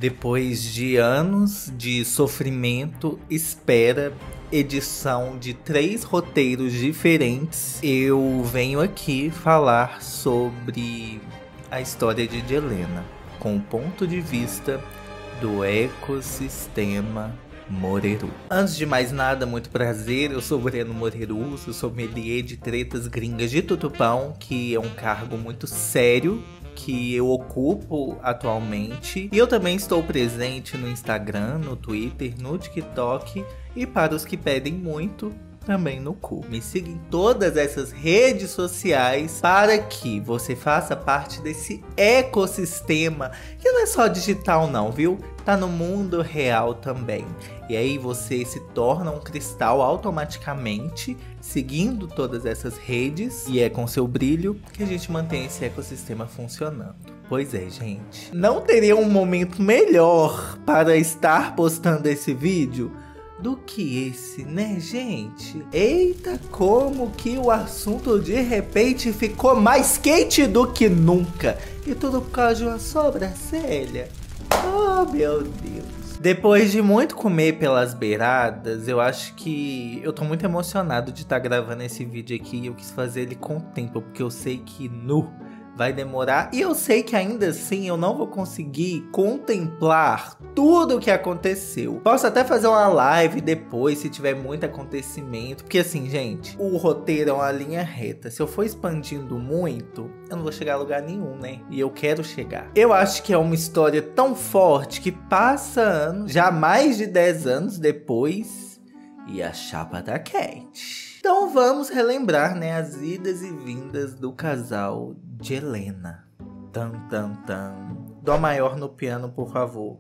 Depois de anos de sofrimento, espera, edição de 3 roteiros diferentes, eu venho aqui falar sobre a história de Helena, com o ponto de vista do ecossistema Moreru. Antes de mais nada, muito prazer, eu sou Breno Moreru, sou sommelier de tretas gringas de Tutupão, que é um cargo muito sério que eu ocupo atualmente. E eu também estou presente no Instagram, no Twitter, no TikTok e, para os que pedem muito, também no cu. Me siga em todas essas redes sociais para que você faça parte desse ecossistema que não é só digital não, viu? Tá no mundo real também. E aí você se torna um cristal automaticamente, seguindo todas essas redes. E é com seu brilho que a gente mantém esse ecossistema funcionando. Pois é, gente. Não teria um momento melhor para estar postando esse vídeo do que esse, né, gente? Eita, como que o assunto de repente ficou mais quente do que nunca. E tudo por causa de uma sobrancelha. Oh, meu Deus. Depois de muito comer pelas beiradas, eu acho que eu tô muito emocionado de estar gravando esse vídeo aqui. Eu quis fazer ele com tempo, porque eu sei que vai demorar, e eu sei que ainda assim eu não vou conseguir contemplar tudo o que aconteceu. Posso até fazer uma live depois se tiver muito acontecimento, porque assim, gente, o roteiro é uma linha reta. Se eu for expandindo muito, eu não vou chegar a lugar nenhum, né? E eu quero chegar. Eu acho que é uma história tão forte que passa anos, já mais de 10 anos depois, e a chapa tá quente. Então vamos relembrar, né, as idas e vindas do casal de Helena. Tan, tan, tan. Dó maior no piano, por favor.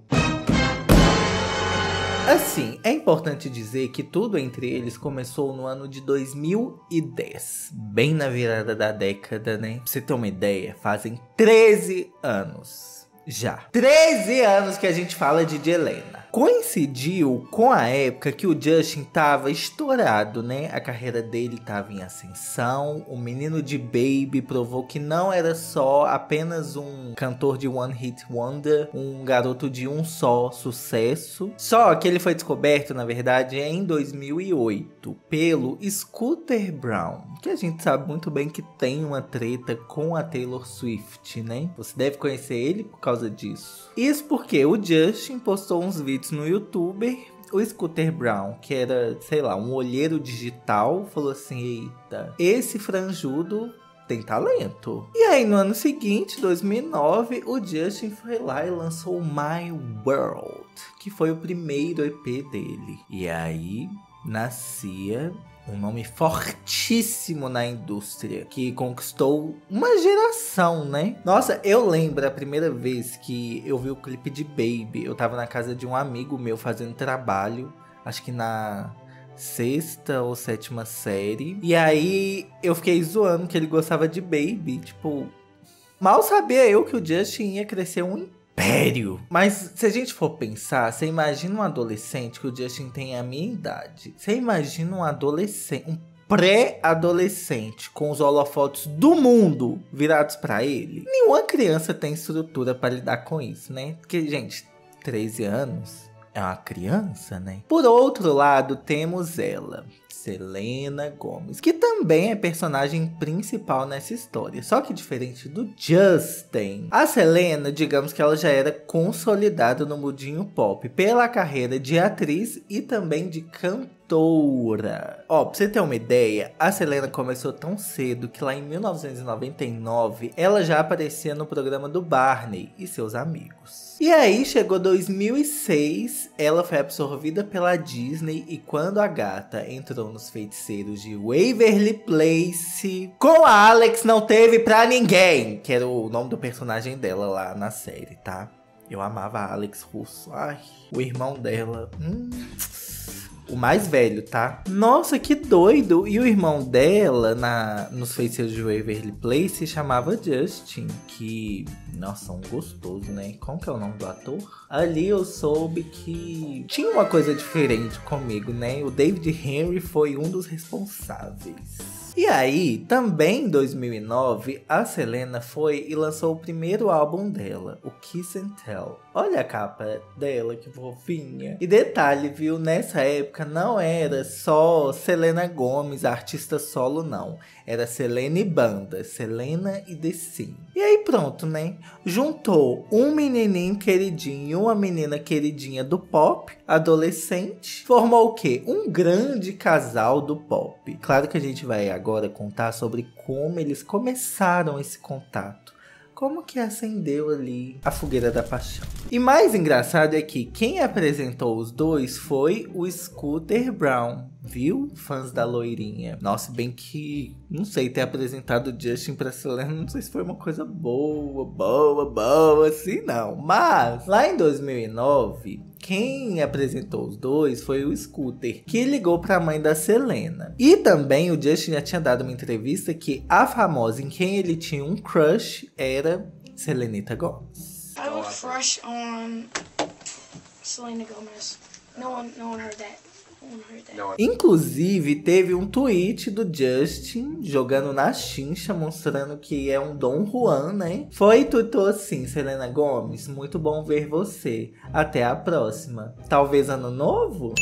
Assim, é importante dizer que tudo entre eles começou no ano de 2010. Bem na virada da década, né? Pra você ter uma ideia, fazem 13 anos já. 13 anos que a gente fala de Helena. Coincidiu com a época que o Justin tava estourado, né? A carreira dele tava em ascensão. O menino de Baby provou que não era só apenas um cantor de One Hit Wonder, um garoto de um só sucesso. Só que ele foi descoberto, na verdade, em 2008 pelo Scooter Braun, que a gente sabe muito bem que tem uma treta com a Taylor Swift, né? Você deve conhecer ele por causa disso. Isso porque o Justin postou uns vídeos no YouTube. O Scooter Braun, que era, sei lá, um olheiro digital, falou assim: eita, esse franjudo tem talento. E aí no ano seguinte, 2009, o Justin foi lá e lançou My World, que foi o primeiro EP dele. E aí nascia um nome fortíssimo na indústria, que conquistou uma geração, né? Nossa, eu lembro a primeira vez que eu vi o clipe de Baby. Eu tava na casa de um amigo meu fazendo trabalho, acho que na 6ª ou 7ª série. E aí eu fiquei zoando que ele gostava de Baby. Tipo, mal sabia eu que o Justin ia crescer um império. Mas se a gente for pensar, você imagina um adolescente, que o Justin tem a minha idade. Você imagina um adolescente, um pré-adolescente com os holofotes do mundo virados pra ele? Nenhuma criança tem estrutura pra lidar com isso, né? Porque, gente, 13 anos é uma criança, né? Por outro lado, temos ela, Selena Gomez, que também é personagem principal nessa história. Só que diferente do Justin, a Selena, digamos que ela já era consolidada no mundinho pop pela carreira de atriz e também de cantora. Ó, pra você ter uma ideia, a Selena começou tão cedo que lá em 1999 ela já aparecia no programa do Barney e seus amigos. E aí chegou 2006, ela foi absorvida pela Disney e quando a gata entrou nos Feiticeiros de Waverly Place, com a Alex não teve pra ninguém, que era o nome do personagem dela lá na série, tá? Eu amava a Alex Russo. Ai, o irmão dela. O mais velho, tá? Nossa, que doido! E o irmão dela, nos Feiticeiros de Waverly Place, se chamava Justin, que... Nossa, um gostoso, né? Como que é o nome do ator? Ali eu soube que tinha uma coisa diferente comigo, né? O David Henry foi um dos responsáveis. E aí, também em 2009, a Selena foi e lançou o primeiro álbum dela, o Kiss and Tell. Olha a capa dela, que fofinha. E detalhe, viu? Nessa época não era só Selena Gomez, artista solo, não. Era Selena e banda, Selena e The Sim. E aí pronto, né? Juntou um menininho queridinho e uma menina queridinha do pop, adolescente. Formou o quê? Um grande casal do pop. Claro que a gente vai agora contar sobre como eles começaram esse contato. Como que acendeu ali a fogueira da paixão. E mais engraçado é que quem apresentou os dois foi o Scooter Braun, viu? Fãs da loirinha. Nossa, bem que, não sei, ter apresentado o Justin pra Selena, não sei se foi uma coisa boa, assim não. Mas, lá em 2009... quem apresentou os dois foi o Scooter, que ligou pra mãe da Selena. E também o Justin já tinha dado uma entrevista que a famosa em quem ele tinha um crush era Selenita Gomez. I have a crush on Selena Gomez. No one heard that. Inclusive, teve um tweet do Justin jogando na chincha, mostrando que é um Dom Juan, né? Foi e tweetou assim: Selena Gomez, muito bom ver você. Até a próxima. Talvez ano novo?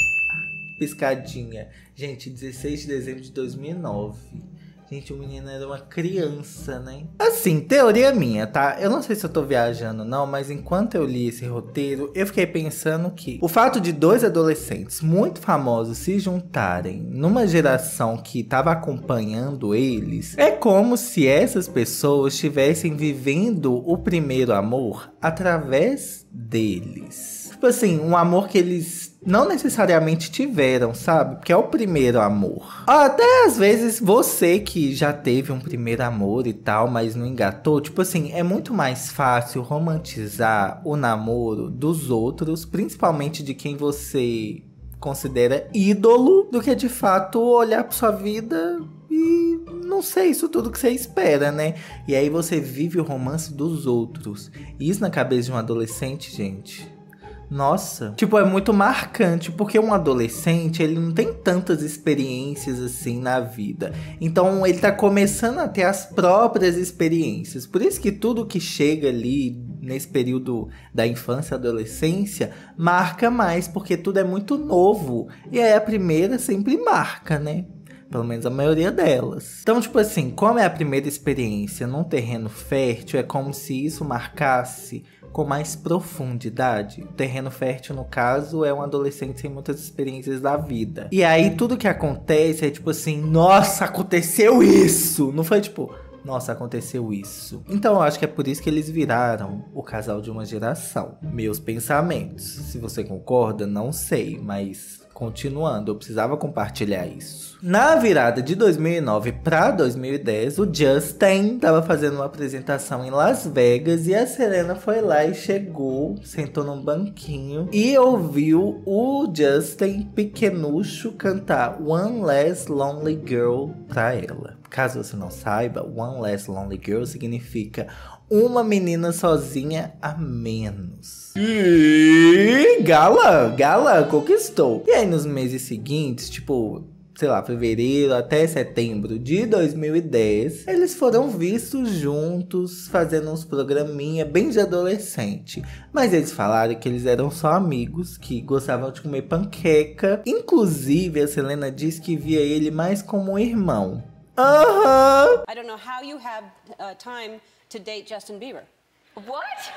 Piscadinha. Gente, 16 de dezembro de 2009. Gente, o menino era uma criança, né? Assim, teoria minha, tá? Eu não sei se eu tô viajando não, mas enquanto eu li esse roteiro, eu fiquei pensando que o fato de dois adolescentes muito famosos se juntarem numa geração que tava acompanhando eles, é como se essas pessoas estivessem vivendo o primeiro amor através deles. Tipo assim, um amor que eles não necessariamente tiveram, sabe? Porque é o primeiro amor. Até às vezes você que já teve um primeiro amor e tal, mas não engatou. Tipo assim, é muito mais fácil romantizar o namoro dos outros, principalmente de quem você considera ídolo, do que de fato olhar pra sua vida e não sei, isso tudo que você espera, né? E aí você vive o romance dos outros. E isso na cabeça de um adolescente, gente... Nossa, tipo, é muito marcante, porque um adolescente, ele não tem tantas experiências assim na vida. Então, ele tá começando a ter as próprias experiências. Por isso que tudo que chega ali, nesse período da infância e adolescência, marca mais, porque tudo é muito novo. E aí a primeira sempre marca, né? Pelo menos a maioria delas. Então, tipo assim, como é a primeira experiência num terreno fértil, é como se isso marcasse com mais profundidade. O terreno fértil, no caso, é um adolescente sem muitas experiências da vida. E aí, tudo que acontece é tipo assim, nossa, aconteceu isso! Não foi tipo, nossa, aconteceu isso. Então, eu acho que é por isso que eles viraram o casal de uma geração. Meus pensamentos. Se você concorda, não sei, mas... Continuando, eu precisava compartilhar isso. Na virada de 2009 para 2010, o Justin estava fazendo uma apresentação em Las Vegas e a Selena foi lá e chegou, sentou num banquinho e ouviu o Justin pequenucho cantar One Less Lonely Girl pra ela. Caso você não saiba, One Less Lonely Girl significa uma menina sozinha a menos. E Gala conquistou. E aí nos meses seguintes, tipo, sei lá, fevereiro até setembro de 2010, eles foram vistos juntos, fazendo uns programinha bem de adolescente. Mas eles falaram que eles eram só amigos, que gostavam de comer panqueca. Inclusive, a Selena disse que via ele mais como um irmão. Aham! I don't know how you have time to date Justin Bieber. What?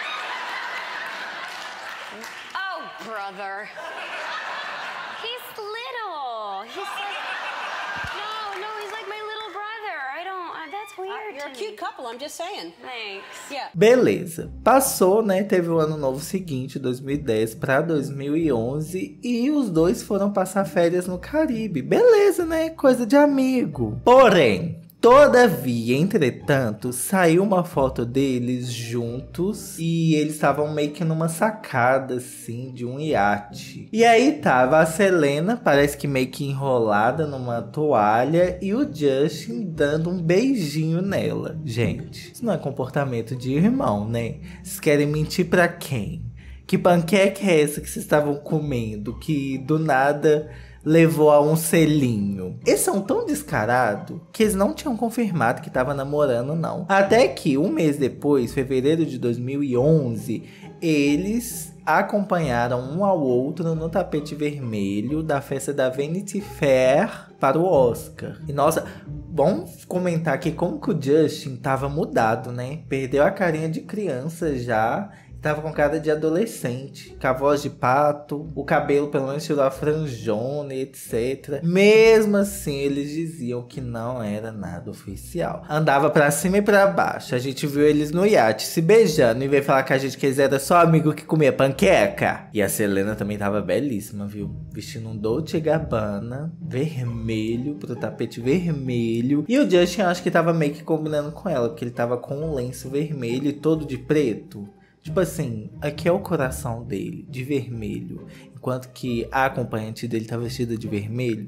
Oh, brother. He's little. He's like... No, he's like my little brother. I don't... That's weird You're a cute couple, I'm just saying. Thanks. Yeah. Beleza. Passou, né? Teve o ano novo seguinte, 2010 para 2011. E os dois foram passar férias no Caribe. Beleza, né? Coisa de amigo. Porém... Todavia, entretanto, saiu uma foto deles juntos e eles estavam meio que numa sacada, assim, de um iate. E aí tava a Selena, parece que meio que enrolada numa toalha, e o Justin dando um beijinho nela. Gente, isso não é comportamento de irmão, né? Vocês querem mentir pra quem? Que panqueca é essa que vocês estavam comendo? Que do nada... levou a um selinho. Eles são tão descarados que eles não tinham confirmado que tava namorando, não. Até que um mês depois, fevereiro de 2011, eles acompanharam um ao outro no tapete vermelho da festa da Vanity Fair para o Oscar. E nossa, vamos comentar aqui como que o Justin tava mudado, né? Perdeu a carinha de criança já. Tava com cara de adolescente, com a voz de pato, o cabelo pelo menos tirou a franjona, etc. Mesmo assim, eles diziam que não era nada oficial. Andava pra cima e pra baixo. A gente viu eles no iate se beijando e veio falar com a gente que eles eram só amigo que comia panqueca. E a Selena também tava belíssima, viu? Vestindo um Dolce & Gabbana vermelho, pro tapete vermelho. E o Justin, acho que tava meio que combinando com ela, porque ele tava com um lenço vermelho e todo de preto. Tipo assim, aqui é o coração dele, de vermelho. Enquanto que a acompanhante dele tá vestida de vermelho.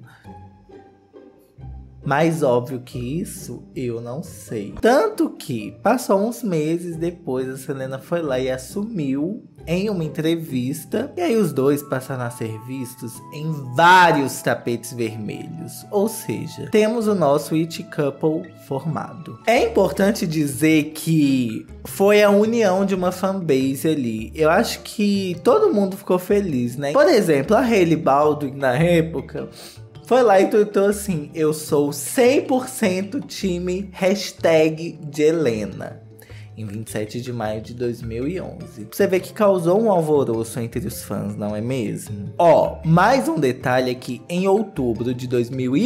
Mais óbvio que isso, eu não sei. Tanto que, passou uns meses depois, a Selena foi lá e assumiu em uma entrevista. E aí os dois passaram a ser vistos em vários tapetes vermelhos. Ou seja, temos o nosso It Couple formado. É importante dizer que foi a união de uma fanbase ali. Eu acho que todo mundo ficou feliz, né? Por exemplo, a Hailey Baldwin, na época, foi lá e tweetou assim: eu sou 100% time #de-Helena. Em 27 de maio de 2011. Você vê que causou um alvoroço entre os fãs, não é mesmo? Ó, mais um detalhe é que em outubro de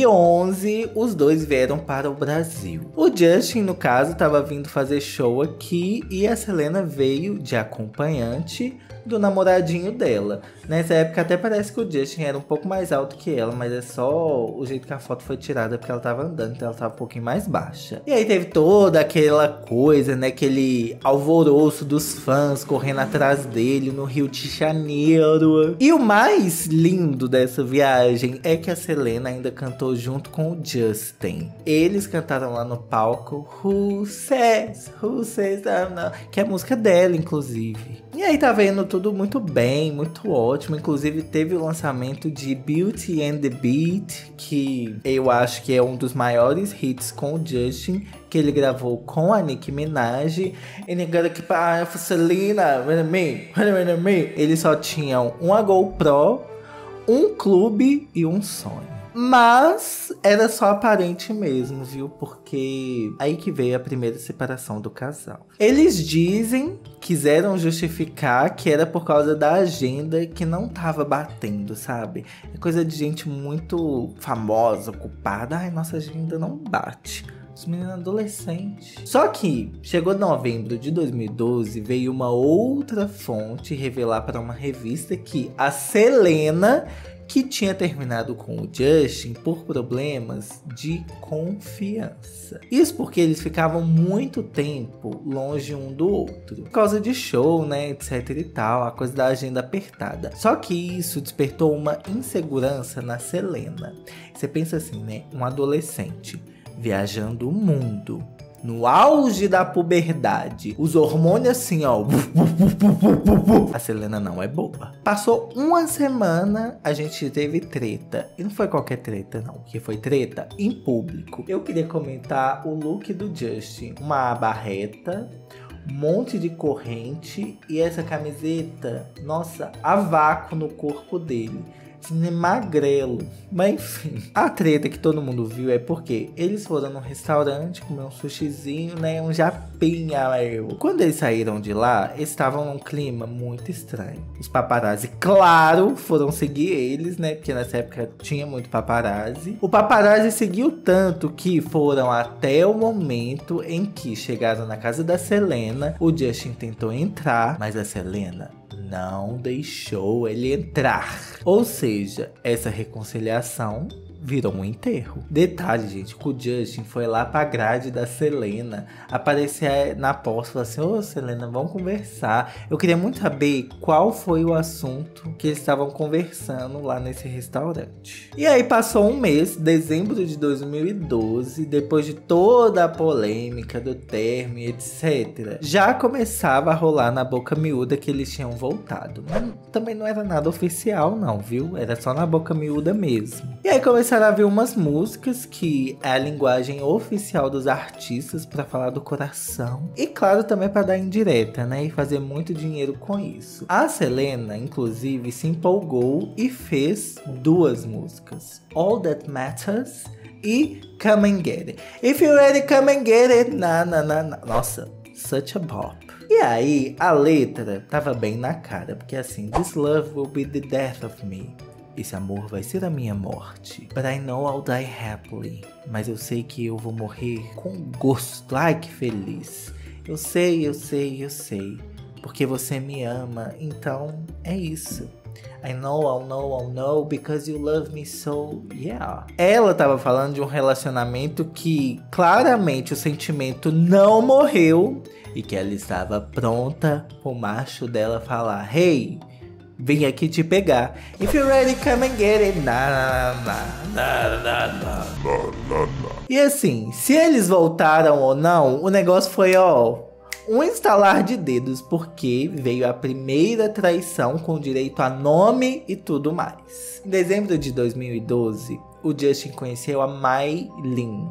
2011, os dois vieram para o Brasil. O Justin, no caso, estava vindo fazer show aqui e a Selena veio de acompanhante do namoradinho dela. Nessa época até parece que o Justin era um pouco mais alto que ela, mas é só o jeito que a foto foi tirada porque ela tava andando, então ela tava um pouquinho mais baixa. E aí teve toda aquela coisa, né, aquele alvoroço dos fãs correndo atrás dele no Rio de Janeiro. E o mais lindo dessa viagem é que a Selena ainda cantou junto com o Justin. Eles cantaram lá no palco Who Says I'm Not, que é a música dela, inclusive. E aí tá vendo tudo muito bem, muito ótimo. Inclusive teve o lançamento de Beauty and the Beat, que eu acho que é um dos maiores hits com o Justin, que ele gravou com a Nicki Minaj. And you gotta keep an eye for Selena, me. Eles só tinham uma GoPro, um clube e um sonho. Mas era só aparente mesmo, viu? Porque aí que veio a primeira separação do casal. Eles quiseram justificar que era por causa da agenda que não tava batendo, sabe? É coisa de gente muito famosa, ocupada. Ai, nossa agenda não bate. Os meninos adolescentes. Só que chegou novembro de 2012, veio uma outra fonte revelar para uma revista que a Selena, que tinha terminado com o Justin por problemas de confiança. Isso porque eles ficavam muito tempo longe um do outro. Por causa de show, né, etc e tal, a coisa da agenda apertada. Só que isso despertou uma insegurança na Selena. Você pensa assim, né, um adolescente viajando o mundo, no auge da puberdade, os hormônios assim, ó. A Selena não é boba. Passou uma semana, a gente teve treta. E não foi qualquer treta, não. Que foi treta em público. Eu queria comentar o look do Justin. Uma barreta, um monte de corrente e essa camiseta, nossa, a vácuo no corpo dele. Assim, magrelo. Mas enfim, a treta que todo mundo viu é porque eles foram num restaurante comer um sushizinho, né, um japinha. Quando eles saíram de lá, eles estavam num clima muito estranho. Os paparazzi, claro, foram seguir eles, né, porque nessa época tinha muito paparazzi. O paparazzi seguiu tanto que foram até o momento em que chegaram na casa da Selena. O Justin tentou entrar, mas a Selena não deixou ele entrar. Ou seja, essa reconciliação virou um enterro. Detalhe, gente, que o Justin foi lá pra grade da Selena, aparecer na porta e falar assim: ô Selena, vamos conversar. Eu queria muito saber qual foi o assunto que eles estavam conversando lá nesse restaurante. E aí passou um mês, dezembro de 2012, depois de toda a polêmica do termo e etc. Já começava a rolar na boca miúda que eles tinham voltado. Mas também não era nada oficial não, viu? Era só na boca miúda mesmo. E aí começaram a vir umas músicas que é a linguagem oficial dos artistas para falar do coração. E claro, também para dar indireta, né? E fazer muito dinheiro com isso. A Selena, inclusive, se empolgou e fez duas músicas. All That Matters e Come and Get It. If you're ready, come and get it. Na. Nossa, such a bop. E aí, a letra tava bem na cara, porque assim: This love will be the death of me. Esse amor vai ser a minha morte. But I know I'll die happily. Mas eu sei que eu vou morrer com gosto. Ai, que feliz. Eu sei. Porque você me ama, então é isso. I know, I'll know, because you love me so, yeah. Ela tava falando de um relacionamento que claramente o sentimento não morreu e que ela estava pronta pro macho dela falar: hey, vim aqui te pegar. If you're ready, come and get it. E assim, se eles voltaram ou não, o negócio foi, um estalar de dedos, porque veio a primeira traição com direito a nome e tudo mais. Em dezembro de 2012, o Justin conheceu a Maylin,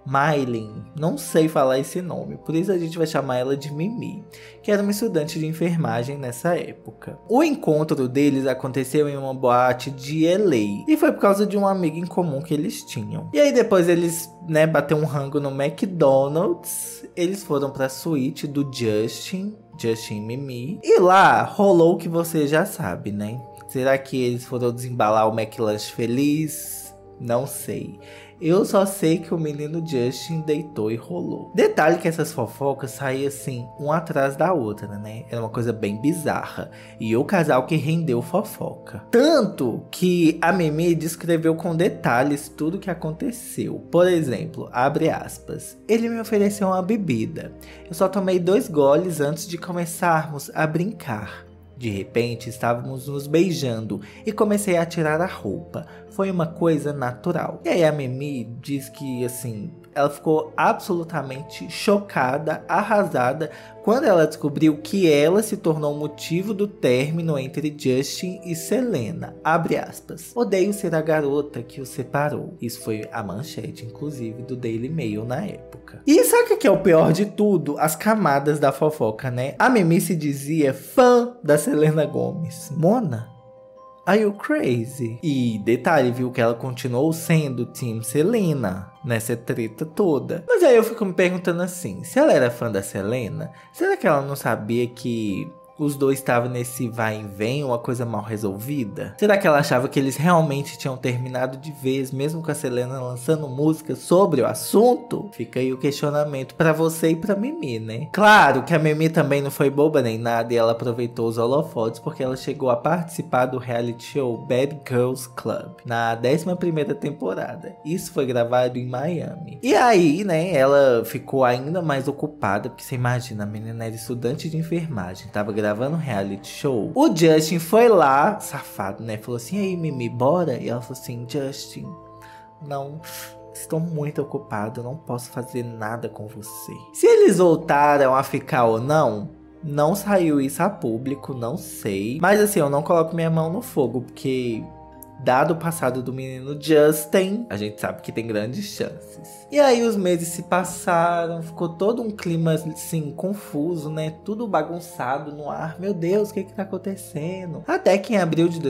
não sei falar esse nome, por isso a gente vai chamar ela de Mimi, que era uma estudante de enfermagem nessa época. O encontro deles aconteceu em uma boate de LA, e foi por causa de um amigo em comum que eles tinham. E aí depois eles, bateram um rango no McDonald's, eles foram pra suíte do Justin e Mimi, e lá rolou o que você já sabe, né? Será que eles foram desembalar o McLanche feliz? Não sei. Eu só sei que o menino Justin deitou e rolou. Detalhe que essas fofocas saíam assim, uma atrás da outra, né? Era uma coisa bem bizarra. E o casal que rendeu fofoca. Tanto que a Mimi descreveu com detalhes tudo que aconteceu. Por exemplo, abre aspas: ele me ofereceu uma bebida. Eu só tomei 2 goles antes de começarmos a brincar. De repente, estávamos nos beijando e comecei a tirar a roupa. Foi uma coisa natural. E aí a Mimi diz que, assim, ela ficou absolutamente chocada, arrasada, quando ela descobriu que ela se tornou o motivo do término entre Justin e Selena. Abre aspas: odeio ser a garota que o separou. Isso foi a manchete, inclusive, do Daily Mail na época. E sabe o que é o pior de tudo? As camadas da fofoca, né? A Mimi se dizia fã da Selena Gomez. Mona, are you crazy? E detalhe, viu, que ela continuou sendo Team Selena nessa treta toda. Mas aí eu fico me perguntando assim: se ela era fã da Selena, será que ela não sabia que os dois estavam nesse vai e vem, uma coisa mal resolvida? Será que ela achava que eles realmente tinham terminado de vez, mesmo com a Selena lançando música sobre o assunto? Fica aí o questionamento pra você e pra Mimi, né? Claro que a Mimi também não foi boba nem nada, e ela aproveitou os holofotes porque ela chegou a participar do reality show Bad Girls Club na 11ª temporada. Isso foi gravado em Miami. E aí, né, ela ficou ainda mais ocupada, porque você imagina, a menina era estudante de enfermagem, tava gravando um reality show. O Justin foi lá, safado, né? Falou assim: ei, Mimi, bora? E ela falou assim: Justin, não, estou muito ocupado, não posso fazer nada com você. Se eles voltaram a ficar ou não, não saiu isso a público, não sei. Mas assim, eu não coloco minha mão no fogo, porque dado o passado do menino Justin, a gente sabe que tem grandes chances. E aí os meses se passaram, ficou todo um clima assim, confuso, né? Tudo bagunçado no ar. Meu Deus, o que tá acontecendo? Até que em abril de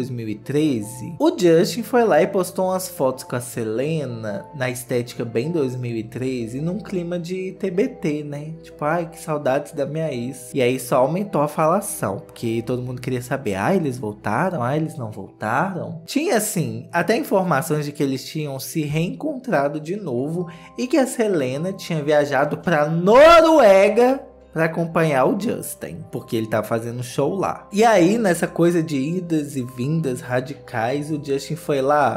2013, o Justin foi lá e postou umas fotos com a Selena, na estética bem 2013, num clima de TBT, né? Tipo, ai, que saudades da minha ex. E aí só aumentou a falação, porque todo mundo queria saber: ah, eles voltaram? Ah, eles não voltaram? Tinha assim, até informações de que eles tinham se reencontrado de novo e que a Selena tinha viajado pra Noruega pra acompanhar o Justin, porque ele tava fazendo show lá. E aí, nessa coisa de idas e vindas radicais, o Justin foi lá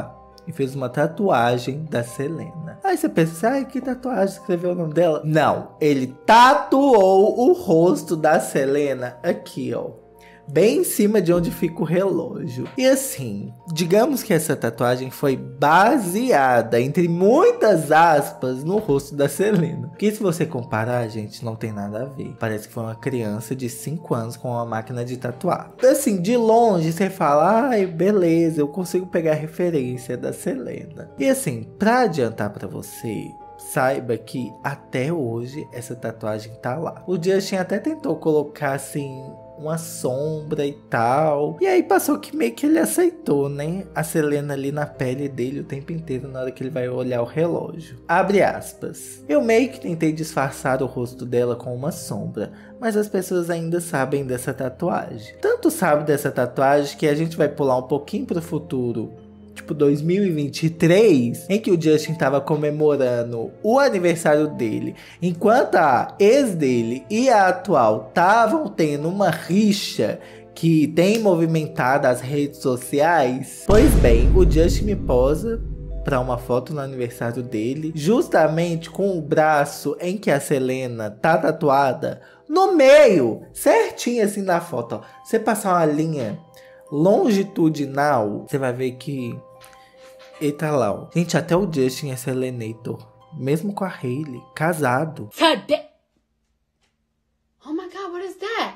e fez uma tatuagem da Selena. Aí você pensa, ai, que tatuagem, escreveu o nome dela? Não, ele tatuou o rosto da Selena aqui, ó, bem em cima de onde fica o relógio. E assim, digamos que essa tatuagem foi baseada, entre muitas aspas, no rosto da Selena. Porque se você comparar, gente, não tem nada a ver. Parece que foi uma criança de 5 anos com uma máquina de tatuar. Assim, de longe você fala, ai, beleza, eu consigo pegar a referência da Selena. E assim, pra adiantar pra você, saiba que até hoje essa tatuagem tá lá. O Justin até tentou colocar assim uma sombra e tal. E aí passou que meio que ele aceitou, né? A Selena ali na pele dele o tempo inteiro na hora que ele vai olhar o relógio. Abre aspas. Eu meio que tentei disfarçar o rosto dela com uma sombra, mas as pessoas ainda sabem dessa tatuagem. Tanto sabe dessa tatuagem que a gente vai pular um pouquinho pro futuro. Tipo 2023, em que o Justin tava comemorando o aniversário dele, enquanto a ex dele e a atual estavam tendo uma rixa que tem movimentado as redes sociais. Pois bem, o Justin me posa para uma foto no aniversário dele, justamente com o braço em que a Selena tá tatuada no meio, certinho assim na foto, ó. Você passar uma linha longitudinal, você vai ver que ele tá lá, ó. Gente, até o Justin é Selenator, mesmo com a Hailey, casado. Oh my God, what is that?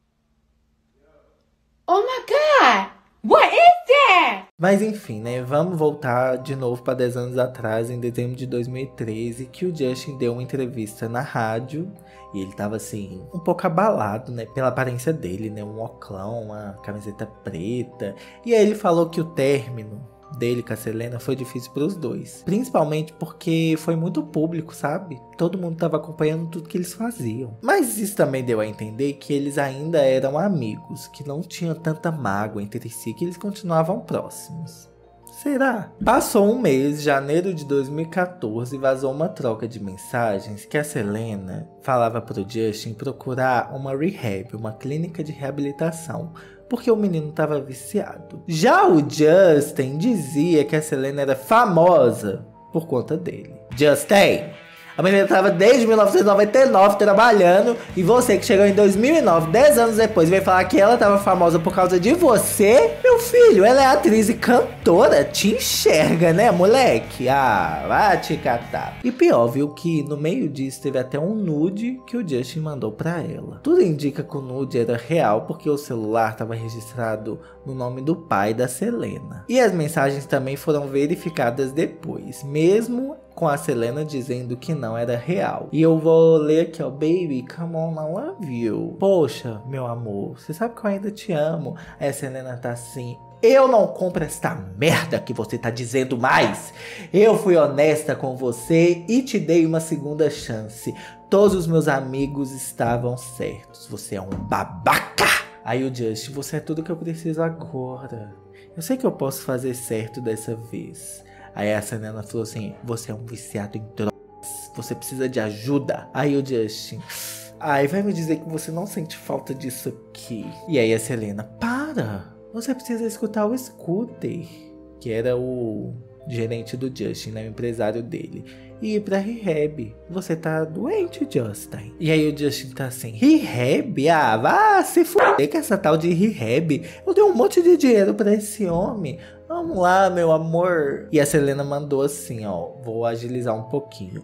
Oh my God, what is that? Mas enfim, né, vamos voltar de novo para 10 anos atrás, em dezembro de 2013, que o Justin deu uma entrevista na rádio. E ele tava assim, um pouco abalado, né, pela aparência dele, né, um oclão, uma camiseta preta. E aí ele falou que o término dele com a Selena foi difícil para os dois, principalmente porque foi muito público, sabe? Todo mundo tava acompanhando tudo que eles faziam. Mas isso também deu a entender que eles ainda eram amigos, que não tinham tanta mágoa entre si, que eles continuavam próximos. Será? Passou um mês, janeiro de 2014, vazou uma troca de mensagens que a Selena falava pro Justin procurar uma rehab, uma clínica de reabilitação, porque o menino estava viciado. Já o Justin dizia que a Selena era famosa por conta dele. Justin, a menina estava desde 1999 trabalhando, e você que chegou em 2009, 10 anos depois, veio falar que ela estava famosa por causa de você? Meu filho, ela é atriz e cantora, te enxerga, né, moleque? Ah, vai te catar. E pior, viu, que no meio disso teve até um nude que o Justin mandou pra ela. Tudo indica que o nude era real, porque o celular estava registrado no nome do pai da Selena. E as mensagens também foram verificadas depois, mesmo com a Selena dizendo que não era real. E eu vou ler aqui, ó. Baby, come on, I love you. Poxa, meu amor, você sabe que eu ainda te amo. Aí a Selena tá assim, eu não compro esta merda que você tá dizendo mais. Eu fui honesta com você e te dei uma segunda chance. Todos os meus amigos estavam certos. Você é um babaca. Aí o Justin, você é tudo que eu preciso agora. Eu sei que eu posso fazer certo dessa vez. Aí a Selena falou assim, você é um viciado em drogas, você precisa de ajuda. Aí o Justin, ai, vai me dizer que você não sente falta disso aqui. E aí a Selena, para, você precisa escutar o Scooter, que era o gerente do Justin, né, o empresário dele, e ir pra rehab. Você tá doente, Justin. E aí o Justin tá assim, rehab? Ah, vá se fuder com essa tal de rehab. Eu dei um monte de dinheiro pra esse homem. Vamos lá, meu amor. E a Selena mandou assim, ó. Vou agilizar um pouquinho.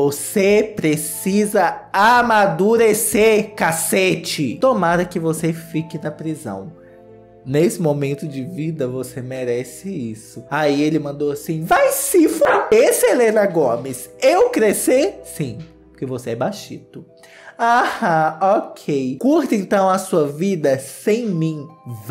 Você precisa amadurecer, cacete. Tomara que você fique na prisão. Nesse momento de vida, você merece isso. Aí ele mandou assim, vai se fuder, Selena Gomez. Eu crescer? Sim, porque você é baixito. Aham, ok. Curta então a sua vida sem mim,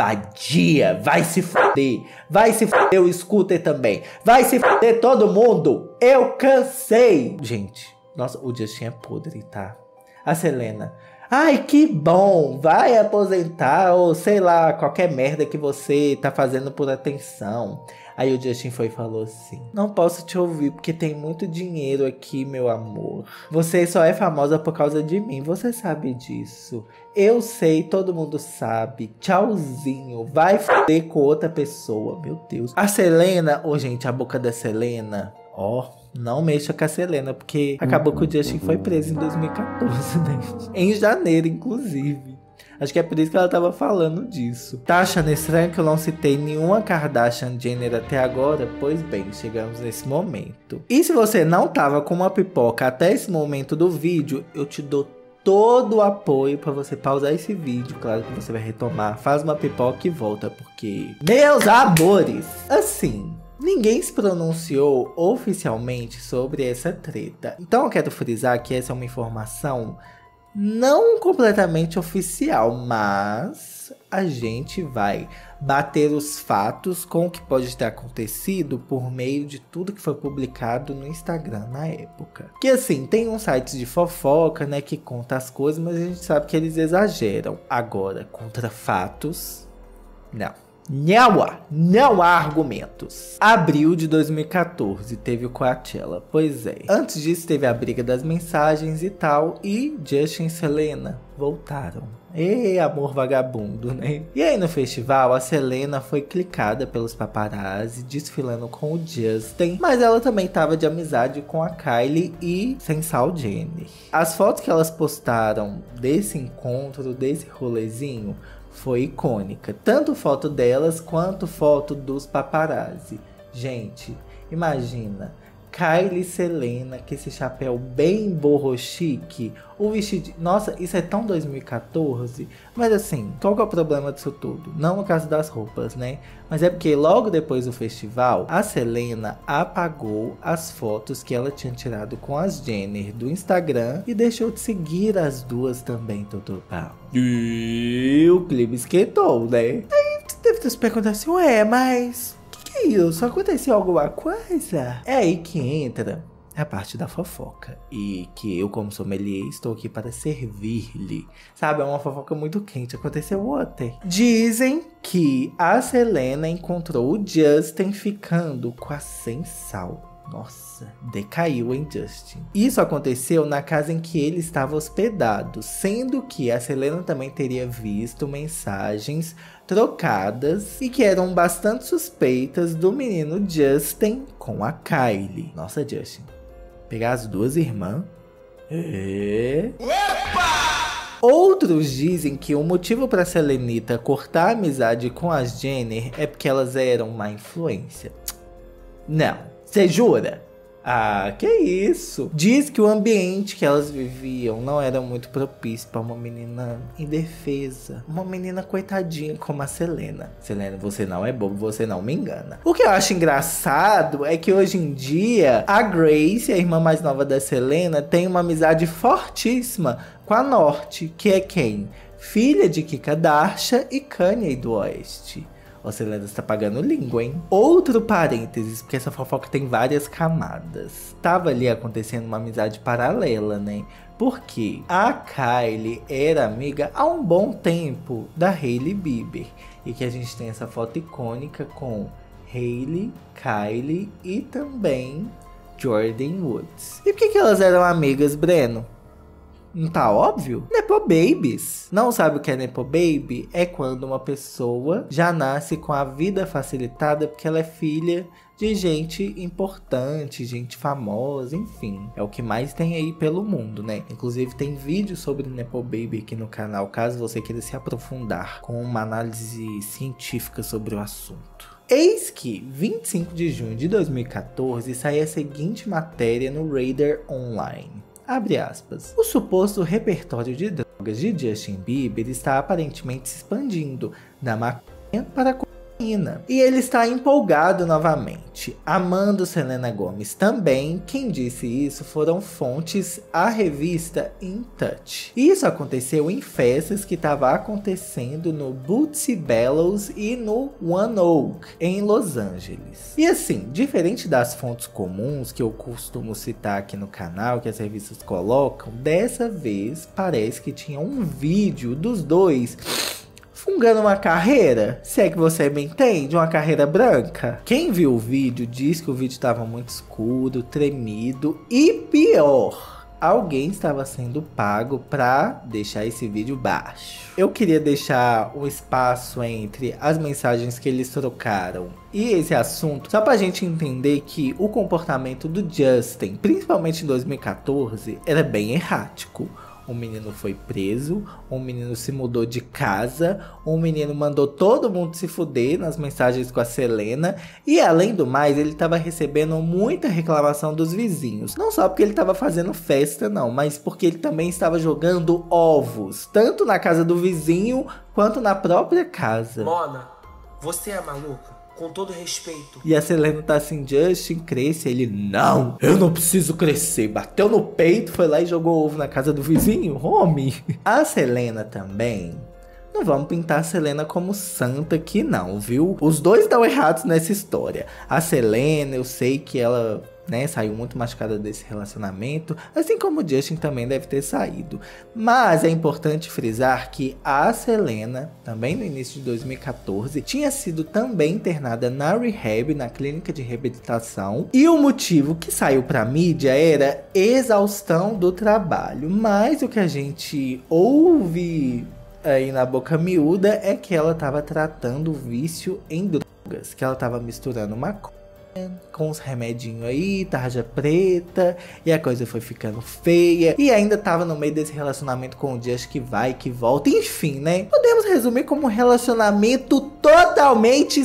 vadia. Vai se fuder. Vai se fuder o Scooter também. Vai se fuder todo mundo. Eu cansei. Gente, nossa, o Justin é podre, tá? A Selena, Ai, que bom, vai aposentar ou sei lá, qualquer merda que você tá fazendo por atenção. Aí o Justin foi e falou assim: não posso te ouvir porque tem muito dinheiro aqui, meu amor. Você só é famosa por causa de mim, você sabe disso. Eu sei, todo mundo sabe. Tchauzinho, vai foder com outra pessoa, meu Deus. A Selena, gente, a boca da Selena, não mexa com a Selena, porque acabou que o Justin foi preso em 2014, né? Em janeiro, inclusive. Acho que é por isso que ela tava falando disso. Tá achando estranho que eu não citei nenhuma Kardashian Jenner até agora? Pois bem, chegamos nesse momento. E se você não tava com uma pipoca até esse momento do vídeo, eu te dou todo o apoio pra você pausar esse vídeo. Claro que você vai retomar, faz uma pipoca e volta, porque... meus amores! Assim... ninguém se pronunciou oficialmente sobre essa treta. Então eu quero frisar que essa é uma informação não completamente oficial, mas a gente vai bater os fatos com o que pode ter acontecido por meio de tudo que foi publicado no Instagram na época. Que assim, tem uns sites de fofoca, né, que conta as coisas, mas a gente sabe que eles exageram. Agora, contra fatos, não. Não há argumentos. Abril de 2014 teve o Coachella. Pois é. Antes disso teve a briga das mensagens e tal. E Justin e Selena voltaram. E amor vagabundo, né? E aí no festival a Selena foi clicada pelos paparazzi desfilando com o Justin. Mas ela também estava de amizade com a Kylie e Sensal Jenner. As fotos que elas postaram desse encontro, desse rolezinho, foi icônica. Tanto foto delas quanto foto dos paparazzi. Gente, imagina Kylie e Selena com esse chapéu bem borro chique, o vestido... Nossa, isso é tão 2014. Mas assim, qual que é o problema disso tudo? Não no caso das roupas, né? Mas é porque logo depois do festival, a Selena apagou as fotos que ela tinha tirado com as Jenner do Instagram e deixou de seguir as duas também, Totopau. E o clipe esquentou, né? Aí você deve ter se perguntado assim, ué, mas... que isso? Aconteceu alguma coisa? É aí que entra a parte da fofoca. E que eu, como sommelier, estou aqui para servir-lhe. Sabe, é uma fofoca muito quente. Aconteceu ontem. Dizem que a Selena encontrou o Justin ficando com a Sensal. Nossa, decaiu, hein, Justin? Isso aconteceu na casa em que ele estava hospedado, sendo que a Selena também teria visto mensagens trocadas e que eram bastante suspeitas do menino Justin com a Kylie. Nossa, Justin, pegar as duas irmãs? Outros dizem que o motivo para Selenita cortar a amizade com as Jenner é porque elas eram má influência. Não. Você jura? Ah, que isso? Diz que o ambiente que elas viviam não era muito propício para uma menina indefesa. Uma menina coitadinha como a Selena. Selena, você não é bobo, você não me engana. O que eu acho engraçado é que hoje em dia a Grace, a irmã mais nova da Selena, tem uma amizade fortíssima com a Norte, que é quem? Filha de Kika Darsha e Kanye do Oeste. Ó, Selena está pagando língua, hein? Outro parênteses, porque essa fofoca tem várias camadas. Tava ali acontecendo uma amizade paralela, né? Porque a Kylie era amiga há um bom tempo da Hailey Bieber. E que a gente tem essa foto icônica com Hailey, Kylie e também Jordyn Woods. E por que elas eram amigas, Breno? Não tá óbvio? Nepo Babies. Não sabe o que é Nepo Baby? É quando uma pessoa já nasce com a vida facilitada porque ela é filha de gente importante, gente famosa, enfim. É o que mais tem aí pelo mundo, né? Inclusive tem vídeo sobre Nepo Baby aqui no canal, caso você queira se aprofundar com uma análise científica sobre o assunto. Eis que, 25 de junho de 2014, sai a seguinte matéria no Radar Online. Abre aspas. O suposto repertório de drogas de Justin Bieber está aparentemente se expandindo da maconha para E ele está empolgado novamente, amando Selena Gomez também. Quem disse isso foram fontes à revista In Touch. Isso aconteceu em festas que estavam acontecendo no Bootsy Bellows e no One Oak, em Los Angeles. E assim, diferente das fontes comuns que eu costumo citar aqui no canal, que as revistas colocam, dessa vez parece que tinha um vídeo dos dois fungando uma carreira, se é que você me entende, uma carreira branca. Quem viu o vídeo diz que o vídeo estava muito escuro, tremido e pior, alguém estava sendo pago para deixar esse vídeo baixo. Eu queria deixar um espaço entre as mensagens que eles trocaram e esse assunto, só pra gente entender que o comportamento do Justin, principalmente em 2014, era bem errático. Um menino foi preso, um menino se mudou de casa, um menino mandou todo mundo se fuder nas mensagens com a Selena. E além do mais, ele estava recebendo muita reclamação dos vizinhos. Não só porque ele estava fazendo festa, não, mas porque ele também estava jogando ovos, tanto na casa do vizinho, quanto na própria casa. Mona, você é maluca? Com todo respeito. E a Selena tá assim, Justin, cresce. Ele, não, eu não preciso crescer. Bateu no peito, foi lá e jogou ovo na casa do vizinho. Homem. A Selena também, não vamos pintar a Selena como santa aqui não, viu? Os dois estão errados nessa história. A Selena, eu sei que ela, né, saiu muito machucada desse relacionamento, assim como o Justin também deve ter saído. Mas é importante frisar que a Selena, também no início de 2014, tinha sido também internada na rehab, na clínica de reabilitação. E o motivo que saiu pra mídia era exaustão do trabalho. Mas o que a gente ouve aí na boca miúda é que ela estava tratando o vício em drogas, que ela estava misturando maconha com uns remedinhos aí, tarja preta, e a coisa foi ficando feia, e ainda tava no meio desse relacionamento com o Just que vai, que volta, enfim, né? Podemos resumir como um relacionamento totalmente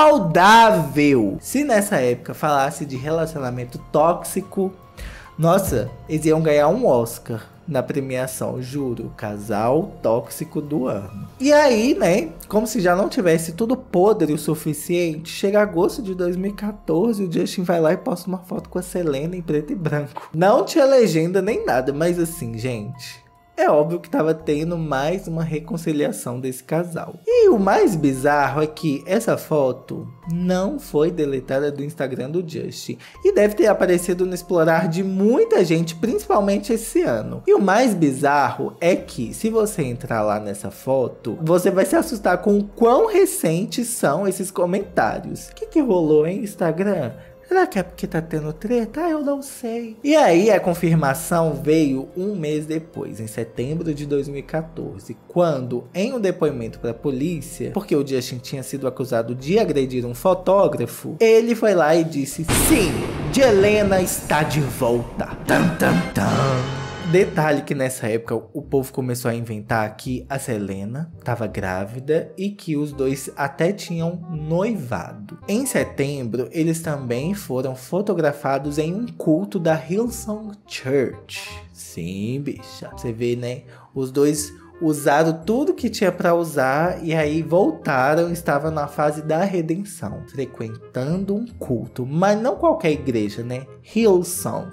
saudável. Se nessa época falasse de relacionamento tóxico, nossa, eles iam ganhar um Oscar na premiação, juro, casal tóxico do ano. E aí, né, como se já não tivesse tudo podre o suficiente, chega agosto de 2014, o Justin vai lá e posta uma foto com a Selena em preto e branco. Não tinha legenda nem nada, mas assim, gente, é óbvio que tava tendo mais uma reconciliação desse casal. E o mais bizarro é que essa foto não foi deletada do Instagram do Justin e deve ter aparecido no explorar de muita gente, principalmente esse ano. E o mais bizarro é que, se você entrar lá nessa foto, você vai se assustar com o quão recentes são esses comentários. O que rolou, hein, Instagram? Será que é porque tá tendo treta? Ah, eu não sei. E aí a confirmação veio um mês depois, em setembro de 2014, quando, em um depoimento para a polícia, porque o Justin tinha sido acusado de agredir um fotógrafo, ele foi lá e disse: sim, Jelena está de volta. Tam, tam, tam. Detalhe que nessa época o povo começou a inventar que a Selena estava grávida e que os dois até tinham noivado. Em setembro, eles também foram fotografados em um culto da Hillsong Church. Sim, bicha. Você vê, né? Os dois usaram tudo que tinha para usar e aí voltaram, estavam na fase da redenção, frequentando um culto, mas não qualquer igreja, né? Hillsong.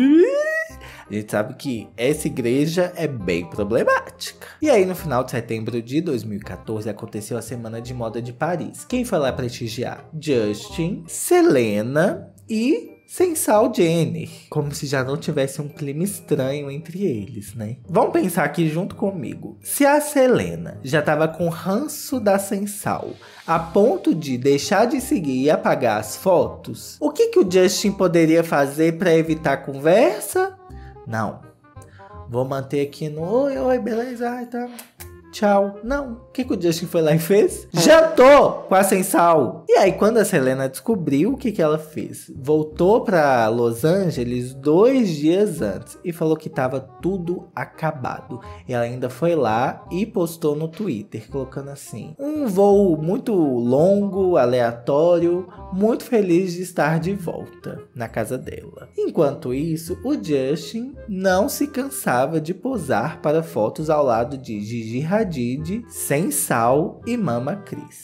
A gente sabe que essa igreja é bem problemática. E aí, no final de setembro de 2014, aconteceu a Semana de Moda de Paris. Quem foi lá prestigiar? Justin, Selena e Sensal Jenner. Como se já não tivesse um clima estranho entre eles, né? Vamos pensar aqui junto comigo. Se a Selena já tava com ranço da Sensal, a ponto de deixar de seguir e apagar as fotos, o que o Justin poderia fazer para evitar conversa? Não, vou manter aqui no oi, beleza, ai, tá, tchau. Não, o que o Justin foi lá e fez? Jantou com a Sensal. E aí, quando a Selena descobriu, o que ela fez? Voltou pra Los Angeles 2 dias antes e falou que tava tudo acabado. E ela ainda foi lá e postou no Twitter, colocando assim: um voo muito longo, aleatório, muito feliz de estar de volta na casa dela. Enquanto isso, o Justin não se cansava de posar para fotos ao lado de Gigi Hadid, Sensal e Mama Chris.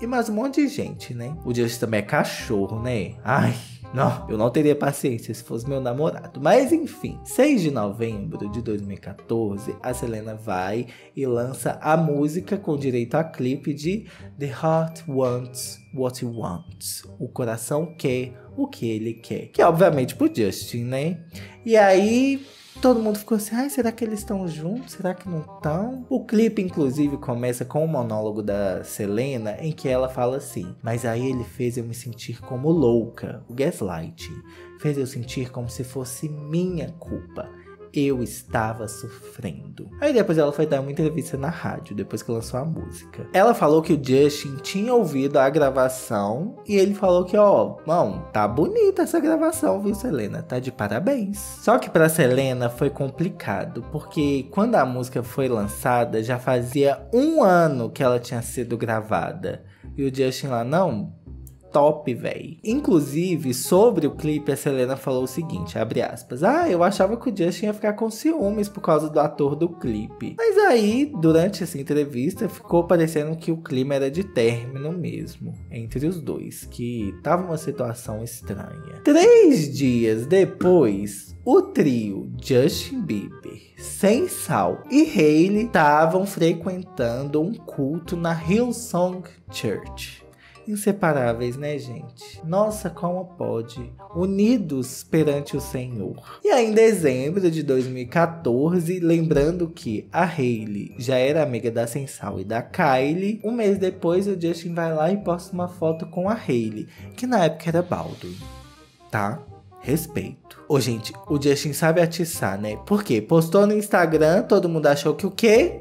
e mais um monte de gente, né? O Justin também é cachorro, né? Ai, não, eu não teria paciência se fosse meu namorado. Mas enfim, 6 de novembro de 2014, a Selena vai e lança a música com direito a clipe de The Heart Wants What It Wants. O coração quer o que ele quer. Que é obviamente pro Justin, né? E aí todo mundo ficou assim, ai, será que eles estão juntos? Será que não estão? O clipe, inclusive, começa com um monólogo da Selena, em que ela fala assim, mas aí ele fez eu me sentir como louca. O gaslighting fez eu sentir como se fosse minha culpa. Eu estava sofrendo. Aí depois ela foi dar uma entrevista na rádio, depois que lançou a música. Ela falou que o Justin tinha ouvido a gravação e ele falou que, ó, mano, tá bonita essa gravação, viu, Selena? Tá de parabéns. Só que pra Selena foi complicado, porque quando a música foi lançada, já fazia 1 ano que ela tinha sido gravada. E o Justin lá, não, top, véi. Inclusive, sobre o clipe, a Selena falou o seguinte, abre aspas, eu achava que o Justin ia ficar com ciúmes por causa do ator do clipe. Mas aí, durante essa entrevista, ficou parecendo que o clima era de término mesmo, entre os dois, que tava uma situação estranha. 3 dias depois, o trio Justin Bieber, Sem Sal e Hailey estavam frequentando um culto na Hillsong Church. Inseparáveis, né, gente? Nossa, como pode? Unidos perante o Senhor. E aí, em dezembro de 2014, lembrando que a Hailey já era amiga da Sem Sal e da Kylie, 1 mês depois o Justin vai lá e posta uma foto com a Hailey, que na época era Baldwin, tá? Respeito. Ô, gente, o Justin sabe atiçar, né? Por quê? Postou no Instagram, todo mundo achou que o quê?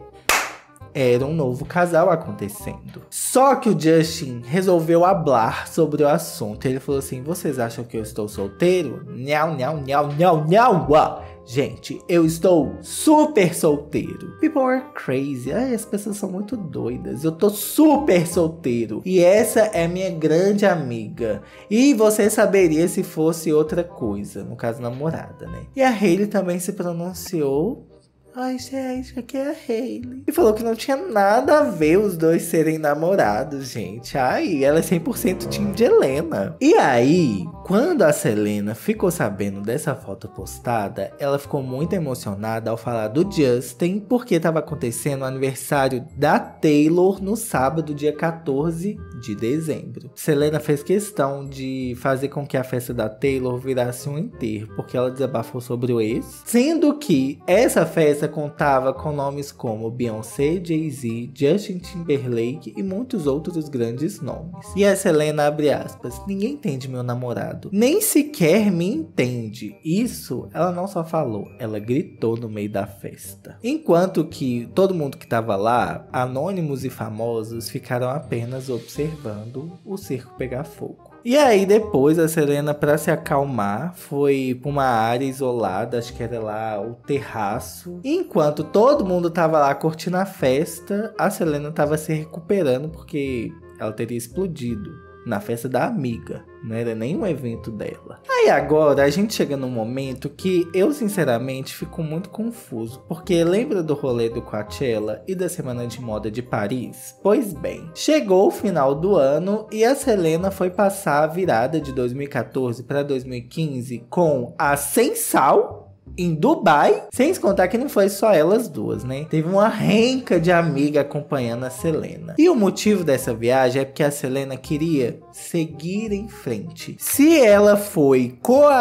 Era um novo casal acontecendo. Só que o Justin resolveu hablar sobre o assunto. Ele falou assim, vocês acham que eu estou solteiro? Nhau, nhau, nhau, nhau, nhau. Gente, eu estou super solteiro. People are crazy. Ai, as pessoas são muito doidas. Eu tô super solteiro. E essa é minha grande amiga. E você saberia se fosse outra coisa. No caso, namorada, né? E a Hailey também se pronunciou. Ai, gente, aqui é a Hailey. E falou que não tinha nada a ver os dois serem namorados, gente. Ai, ela é 100% time de Helena. E aí, quando a Selena ficou sabendo dessa foto postada, ela ficou muito emocionada ao falar do Justin, porque estava acontecendo o aniversário da Taylor no sábado, dia 14 de dezembro. Selena fez questão de fazer com que a festa da Taylor virasse um enterro, porque ela desabafou sobre o ex, sendo que essa festa contava com nomes como Beyoncé, Jay-Z, Justin Timberlake e muitos outros grandes nomes. E a Selena abre aspas, ninguém entende meu namorado, nem sequer me entende. Isso ela não só falou, ela gritou no meio da festa. Enquanto que todo mundo que estava lá, anônimos e famosos, ficaram apenas observando o circo pegar fogo. E aí depois a Selena, para se acalmar, foi para uma área isolada, acho que era lá o terraço. E enquanto todo mundo tava lá curtindo a festa, a Selena tava se recuperando porque ela teria explodido na festa da amiga, não era nem um evento dela. Aí agora a gente chega num momento que eu sinceramente fico muito confuso, porque lembra do rolê do Coachella e da Semana de Moda de Paris? Pois bem, chegou o final do ano e a Selena foi passar a virada de 2014 para 2015 com a Sem Sal em Dubai, sem se contar que não foi só elas duas, né? Teve uma renca de amiga acompanhando a Selena. E o motivo dessa viagem é porque a Selena queria seguir em frente. Se ela foi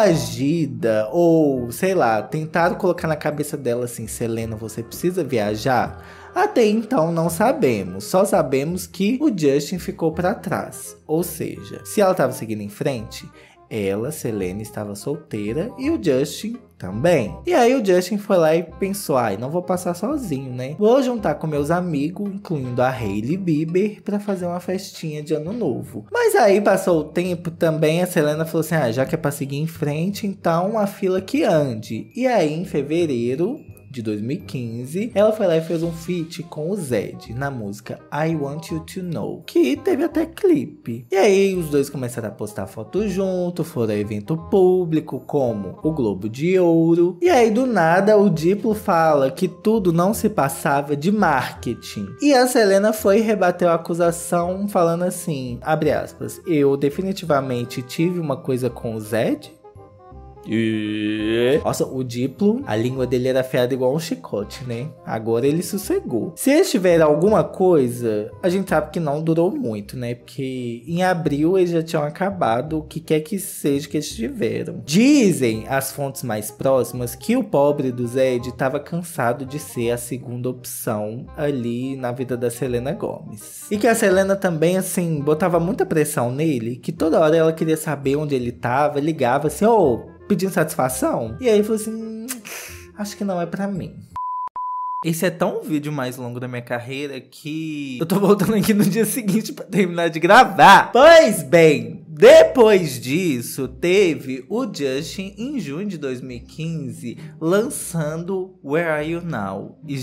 coagida ou, sei lá, tentaram colocar na cabeça dela assim, Selena, você precisa viajar? Até então não sabemos, só sabemos que o Justin ficou para trás. Ou seja, se ela estava seguindo em frente, ela, Selena, estava solteira e o Justin também. E aí o Justin foi lá e pensou, não vou passar sozinho, né? Vou juntar com meus amigos, incluindo a Hailey Bieber, pra fazer uma festinha de ano novo. Mas aí passou o tempo também, a Selena falou assim, já que é pra seguir em frente, então a fila que ande. E aí em fevereiro, de 2015, ela foi lá e fez um feat com o Zedd na música I Want You To Know, que teve até clipe. E aí os dois começaram a postar fotos junto, foram a evento público como o Globo de Ouro. E aí do nada o Diplo fala que tudo não se passava de marketing. E a Selena foi e rebateu a acusação falando assim, abre aspas, eu definitivamente tive uma coisa com o Zedd. Nossa, o Diplo, a língua dele era afiada igual um chicote, né? Agora ele sossegou. Se eles tiveram alguma coisa, a gente sabe que não durou muito, né? Porque em abril eles já tinham acabado o que quer que seja que eles tiveram. Dizem as fontes mais próximas que o pobre do Zedd estava cansado de ser a segunda opção ali na vida da Selena Gomez. E que a Selena também, assim, botava muita pressão nele, que toda hora ela queria saber onde ele tava, ligava assim, pedindo satisfação. E aí ele falou assim, acho que não é pra mim. Esse é tão um vídeo mais longo da minha carreira que eu tô voltando aqui no dia seguinte pra terminar de gravar. Pois bem, depois disso, teve o Justin em junho de 2015 lançando Where Are You Now? E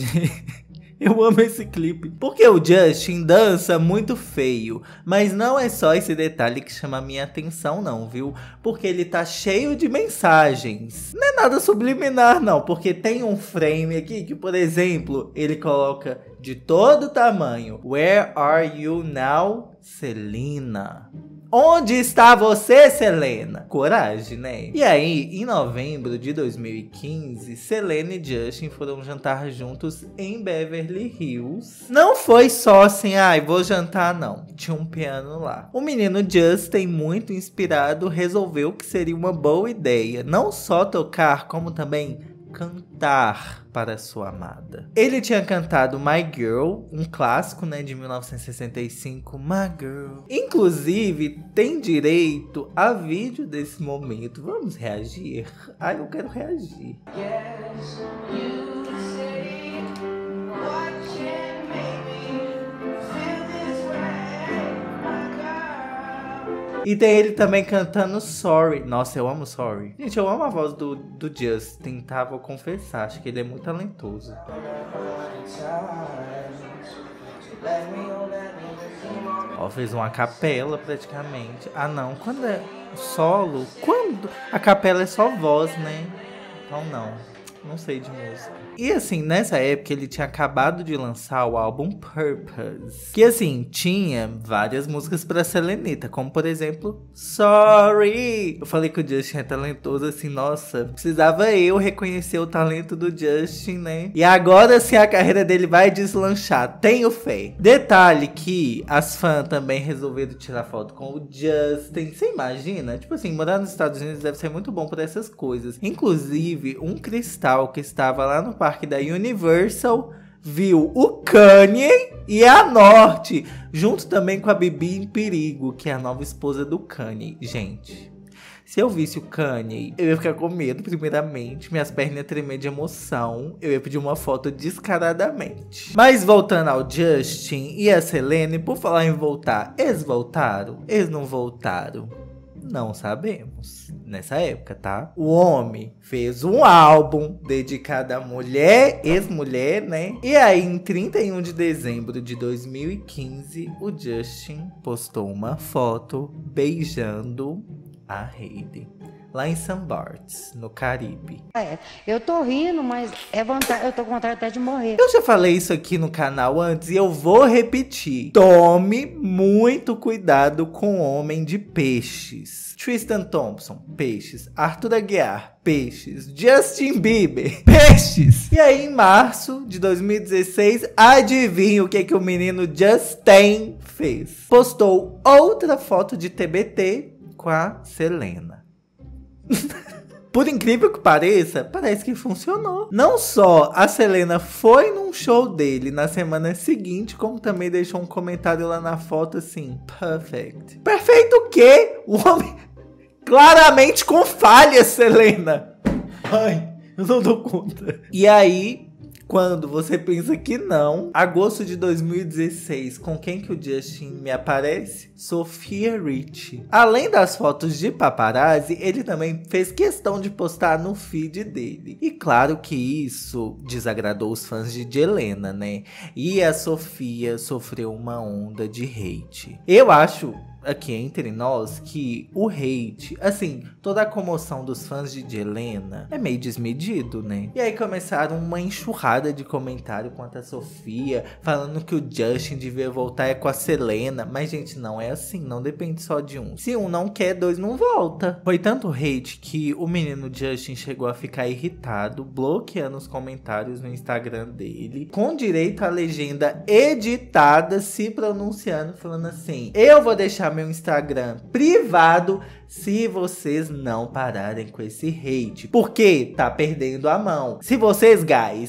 eu amo esse clipe, porque o Justin dança muito feio, mas não é só esse detalhe que chama a minha atenção não, viu? Porque ele tá cheio de mensagens. Não é nada subliminar não, porque tem um frame aqui que, por exemplo, ele coloca de todo tamanho. Where are you now, Selena? Onde está você, Selena? Coragem, né? E aí, em novembro de 2015, Selena e Justin foram jantar juntos em Beverly Hills. Não foi só assim, vou jantar, não. Tinha um piano lá. O menino Justin, muito inspirado, resolveu que seria uma boa ideia não só tocar, como também cantar para sua amada. Ele tinha cantado My Girl, um clássico, né, de 1965, My Girl. Inclusive, tem direito a vídeo desse momento. Vamos reagir? Eu quero reagir. Yes, you say what can make me feel this way, my girl. E tem ele também cantando Sorry. Nossa, eu amo Sorry. Gente, eu amo a voz do Justin, tá? Vou confessar, acho que ele é muito talentoso. Fez uma capela praticamente. Não, quando é solo? Quando? A capela é só voz, né? Então não sei de música. E assim, nessa época ele tinha acabado de lançar o álbum Purpose, que assim, tinha várias músicas pra Selenita, como por exemplo, Sorry. Eu falei que o Justin é talentoso, assim, nossa, precisava eu reconhecer o talento do Justin, né? E agora sim a carreira dele vai deslanchar, tenho fé. Detalhe que as fãs também resolveram tirar foto com o Justin. Você imagina? Tipo assim, morar nos Estados Unidos deve ser muito bom por essas coisas. Inclusive, um cristal que estava lá no parque da Universal viu o Kanye e a Norte, junto também com a Bibi em Perigo, que é a nova esposa do Kanye. Gente, se eu visse o Kanye, eu ia ficar com medo, primeiramente. Minhas pernas iam tremer de emoção. Eu ia pedir uma foto descaradamente. Mas voltando ao Justin e a Selena, por falar em voltar, eles voltaram? Eles não voltaram? Não sabemos. Nessa época, tá? O homem fez um álbum dedicado à mulher, ex-mulher, né? E aí, em 31 de dezembro de 2015, o Justin postou uma foto beijando a Hailey lá em St. Barts, no Caribe. Eu tô rindo, mas eu tô com vontade até de morrer. Eu já falei isso aqui no canal antes e eu vou repetir. Tome muito cuidado com homem de peixes. Tristan Thompson, peixes. Arthur Aguiar, peixes. Justin Bieber, peixes. E aí, em março de 2016, adivinha o que o menino Justin fez? Postou outra foto de TBT com a Selena. Por incrível que pareça, parece que funcionou. Não só a Selena foi num show dele na semana seguinte, como também deixou um comentário lá na foto assim, perfect. Perfeito o quê? O homem claramente com falha, Selena. Ai, eu não dou conta. E aí, Quando você pensa que não, agosto de 2016, com quem que o Justin me aparece? Sofia Richie. Além das fotos de paparazzi, ele também fez questão de postar no feed dele. E claro que isso desagradou os fãs de Helena, né? E a Sofia sofreu uma onda de hate. Eu acho, aqui entre nós, que o hate, assim, toda a comoção dos fãs de Helena é meio desmedido, né? E aí começaram uma enxurrada de comentário contra a Sofia, falando que o Justin devia voltar com a Selena. Mas, gente, não é assim, não depende só de um. Se um não quer, dois não volta. Foi tanto hate que o menino Justin chegou a ficar irritado, bloqueando os comentários no Instagram dele, com direito à legenda editada, se pronunciando, falando assim: eu vou deixar meu Instagram privado se vocês não pararem com esse hate, porque tá perdendo a mão. Se vocês,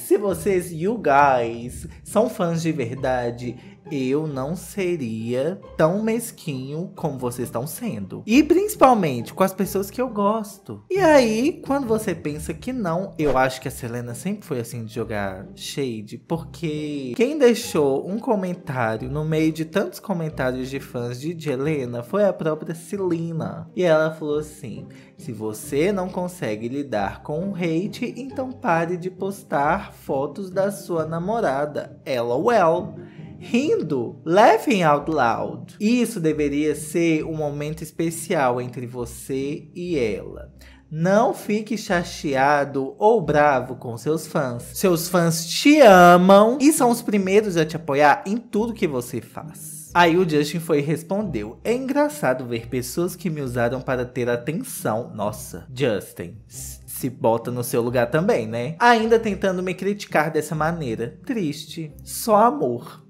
you guys, são fãs de verdade, eu não seria tão mesquinho como vocês estão sendo. E principalmente com as pessoas que eu gosto. E aí, quando você pensa que não, eu acho que a Selena sempre foi assim de jogar shade, porque quem deixou um comentário no meio de tantos comentários de fãs de Helena foi a própria Selena. E ela falou assim: se você não consegue lidar com o hate, então pare de postar fotos da sua namorada. LOL. Rindo, laughing out loud. Isso deveria ser um momento especial entre você e ela. Não fique chateado ou bravo com seus fãs. Seus fãs te amam e são os primeiros a te apoiar em tudo que você faz. Aí o Justin foi e respondeu: é engraçado ver pessoas que me usaram para ter atenção. Nossa, Justin, se bota no seu lugar também, né? Ainda tentando me criticar dessa maneira. Triste. Só amor.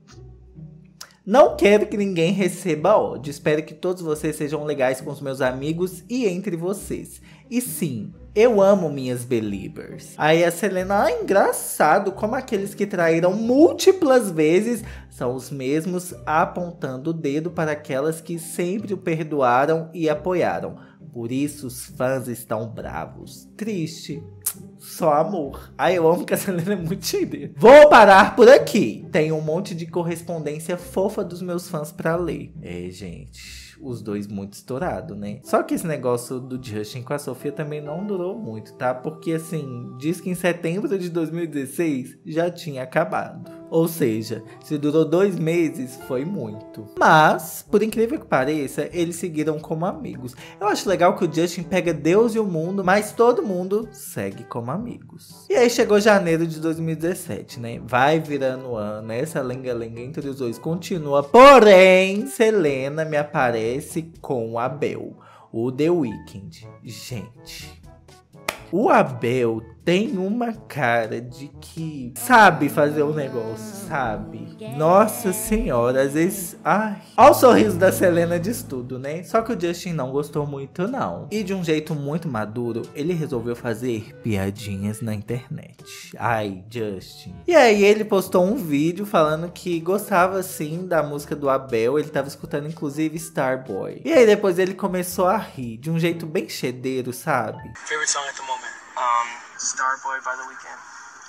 Não quero que ninguém receba ódio. Espero que todos vocês sejam legais com os meus amigos e entre vocês. E sim, eu amo minhas believers. Aí a Selena: engraçado como aqueles que traíram múltiplas vezes são os mesmos apontando o dedo para aquelas que sempre o perdoaram e apoiaram. Por isso os fãs estão bravos. Triste. Só amor. Ai, eu amo que a Selena é muito cheia. Vou parar por aqui. Tem um monte de correspondência fofa dos meus fãs pra ler. É, gente, os dois muito estourados, né? Só que esse negócio do Justin com a Sofia também não durou muito, tá? Porque, assim, diz que em setembro de 2016 já tinha acabado. Ou seja, se durou 2 meses, foi muito. Mas, por incrível que pareça, eles seguiram como amigos. Eu acho legal que o Justin pega Deus e o mundo, mas todo mundo segue como amigos. E aí chegou janeiro de 2017, né? Vai virando ano, essa lenga-lenga entre os dois continua. Porém, Selena me aparece com o Abel, o The Weeknd. Gente, o Abel tem uma cara de que sabe fazer um negócio, sabe? Nossa senhora, às vezes... Ai. Olha o sorriso da Selena diz tudo, né? Só que o Justin não gostou muito, não. E de um jeito muito maduro, ele resolveu fazer piadinhas na internet. Ai, Justin. E aí ele postou um vídeo falando que gostava, sim, da música do Abel. Ele tava escutando, inclusive, Starboy. E aí depois ele começou a rir, de um jeito bem chedeiro, sabe? Favorite song at the moment? Starboy by The Weeknd.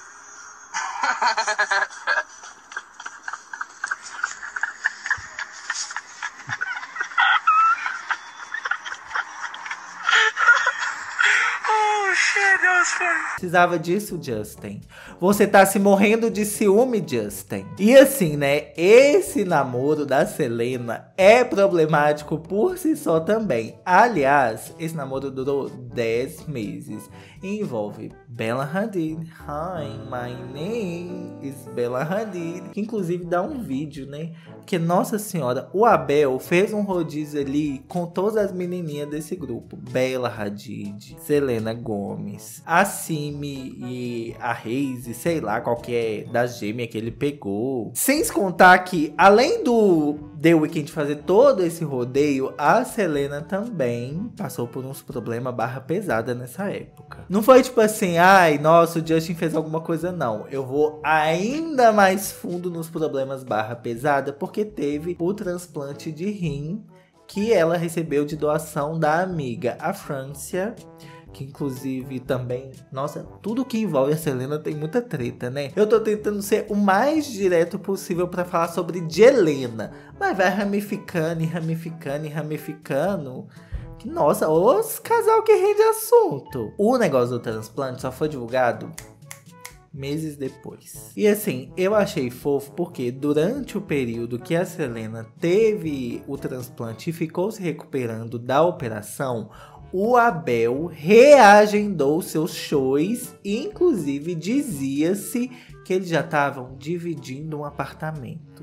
Oh shit, that was funny. Precisava disso, Justin. Você tá se morrendo de ciúme, Justin. E assim, né? Esse namoro da Selena é problemático por si só também. Aliás, esse namoro durou 10 meses. E envolve Bella Hadid. Hi, my name is Bella Hadid. Que inclusive dá um vídeo, né? Porque, nossa senhora, o Abel fez um rodízio ali com todas as menininhas desse grupo. Bella Hadid, Selena Gomez, a Simi e a Haze, sei lá, qualquer da gêmea que ele pegou. Sem se contar que, além do The Weeknd fazer todo esse rodeio, a Selena também passou por uns problemas barra pesada nessa época. Não foi tipo assim, ai, nossa, o Justin fez alguma coisa, não. Eu vou ainda mais fundo nos problemas barra pesada, porque teve o transplante de rim que ela recebeu de doação da amiga, a Francia, que inclusive também, nossa, tudo que envolve a Selena tem muita treta, né? Eu tô tentando ser o mais direto possível pra falar sobre Jelena, mas vai ramificando e ramificando e ramificando. Nossa, os casal que rende assunto. O negócio do transplante só foi divulgado meses depois. E assim, eu achei fofo porque durante o período que a Selena teve o transplante e ficou se recuperando da operação, o Abel reagendou seus shows e inclusive dizia-se que eles já estavam dividindo um apartamento.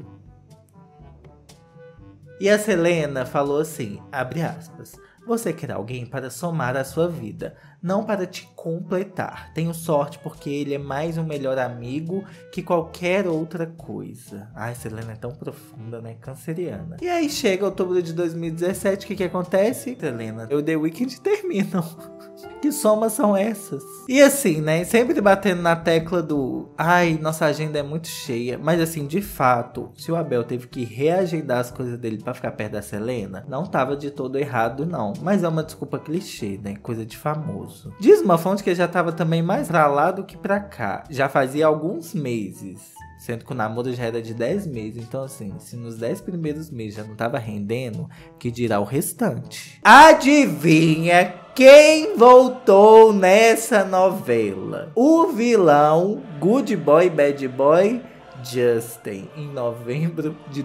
E a Selena falou assim, abre aspas, você quer alguém para somar a sua vida, não para te completar. Tenho sorte porque ele é mais um melhor amigo que qualquer outra coisa. Ai, Selena é tão profunda, né? Canceriana. E aí chega outubro de 2017, o que acontece? Selena e o The Weeknd terminam. Que somas são essas? E assim, né? Sempre batendo na tecla do... Ai, nossa agenda é muito cheia. Mas assim, de fato, se o Abel teve que reagendar as coisas dele pra ficar perto da Selena, não tava de todo errado, não. Mas é uma desculpa clichê, né? Coisa de famoso. Diz uma fonte que já tava também mais pra lá do que pra cá. Já fazia alguns meses. Sendo que o namoro já era de 10 meses. Então assim, se nos 10 primeiros meses já não tava rendendo, que dirá o restante? Adivinha quem voltou nessa novela? O vilão Good Boy, Bad Boy, Justin, em novembro de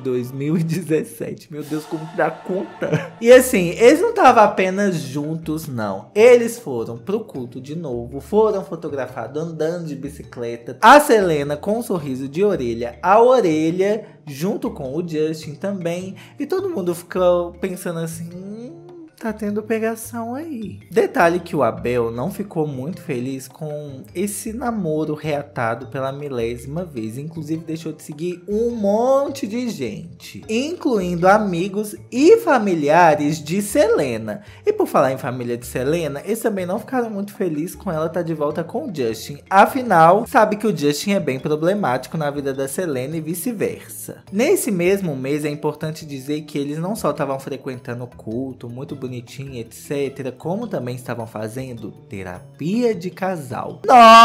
2017. Meu Deus, como que dá conta? E assim, eles não estavam apenas juntos, não. Eles foram pro culto de novo, foram fotografados andando de bicicleta. A Selena com um sorriso de orelha a orelha, junto com o Justin também. E todo mundo ficou pensando assim... tá tendo pegação aí. Detalhe que o Abel não ficou muito feliz com esse namoro reatado pela milésima vez. Inclusive deixou de seguir um monte de gente, incluindo amigos e familiares de Selena. E por falar em família de Selena, eles também não ficaram muito felizes com ela estar de volta com o Justin. Afinal, sabe que o Justin é bem problemático na vida da Selena e vice-versa. Nesse mesmo mês é importante dizer que eles não só estavam frequentando o culto, muito bonitinho, etc., como também estavam fazendo terapia de casal.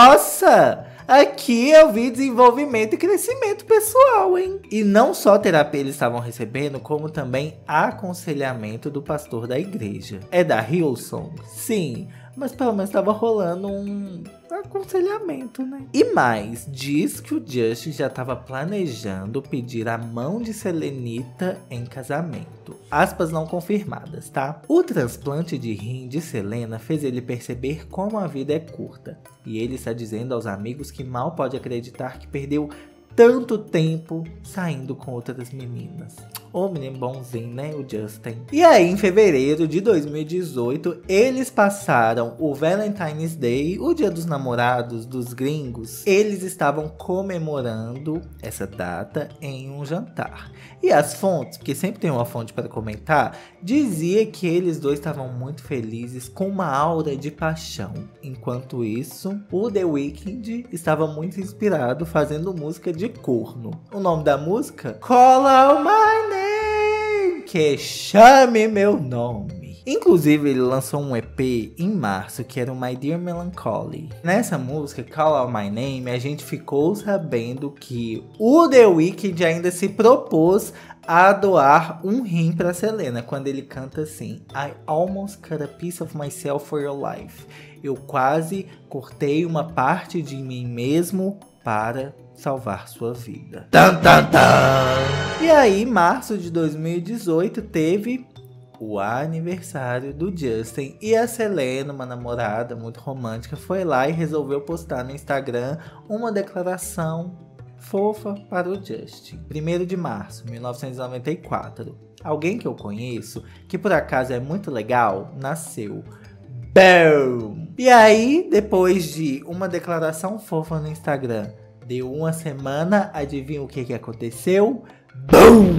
Nossa! Aqui eu vi desenvolvimento e crescimento pessoal, hein? E não só terapia eles estavam recebendo, como também aconselhamento do pastor da igreja. É da Hillsong? Sim, mas pelo menos estava rolando um aconselhamento, né? E mais, diz que o Justin já estava planejando pedir a mão de Selenita em casamento. Aspas não confirmadas, tá? O transplante de rim de Selena fez ele perceber como a vida é curta. E ele está dizendo aos amigos que mal pode acreditar que perdeu tanto tempo saindo com outras meninas. Ô menino bonzinho, né? O Justin. E aí, em fevereiro de 2018, eles passaram o Valentine's Day, o Dia dos Namorados dos gringos. Eles estavam comemorando essa data em um jantar. E as fontes, porque sempre tem uma fonte para comentar, dizia que eles dois estavam muito felizes, com uma aura de paixão. Enquanto isso, o The Weeknd estava muito inspirado fazendo música de corno. O nome da música? Call Out My Name, que chame meu nome. Inclusive, ele lançou um EP em março, que era o My Dear Melancholy. Nessa música, Call Out My Name, a gente ficou sabendo que o The Weeknd ainda se propôs a doar um rim para Selena, quando ele canta assim: I almost cut a piece of myself for your life. Eu quase cortei uma parte de mim mesmo para salvar sua vida. Tan, tan, tan. E aí, em março de 2018, teve o aniversário do Justin. E a Selena, uma namorada muito romântica, foi lá e resolveu postar no Instagram uma declaração fofa para o Justin. 1º de março de 1994. Alguém que eu conheço, que por acaso é muito legal, nasceu. Boom! E aí, depois de uma declaração fofa no Instagram, deu uma semana, adivinha o que aconteceu? Boom!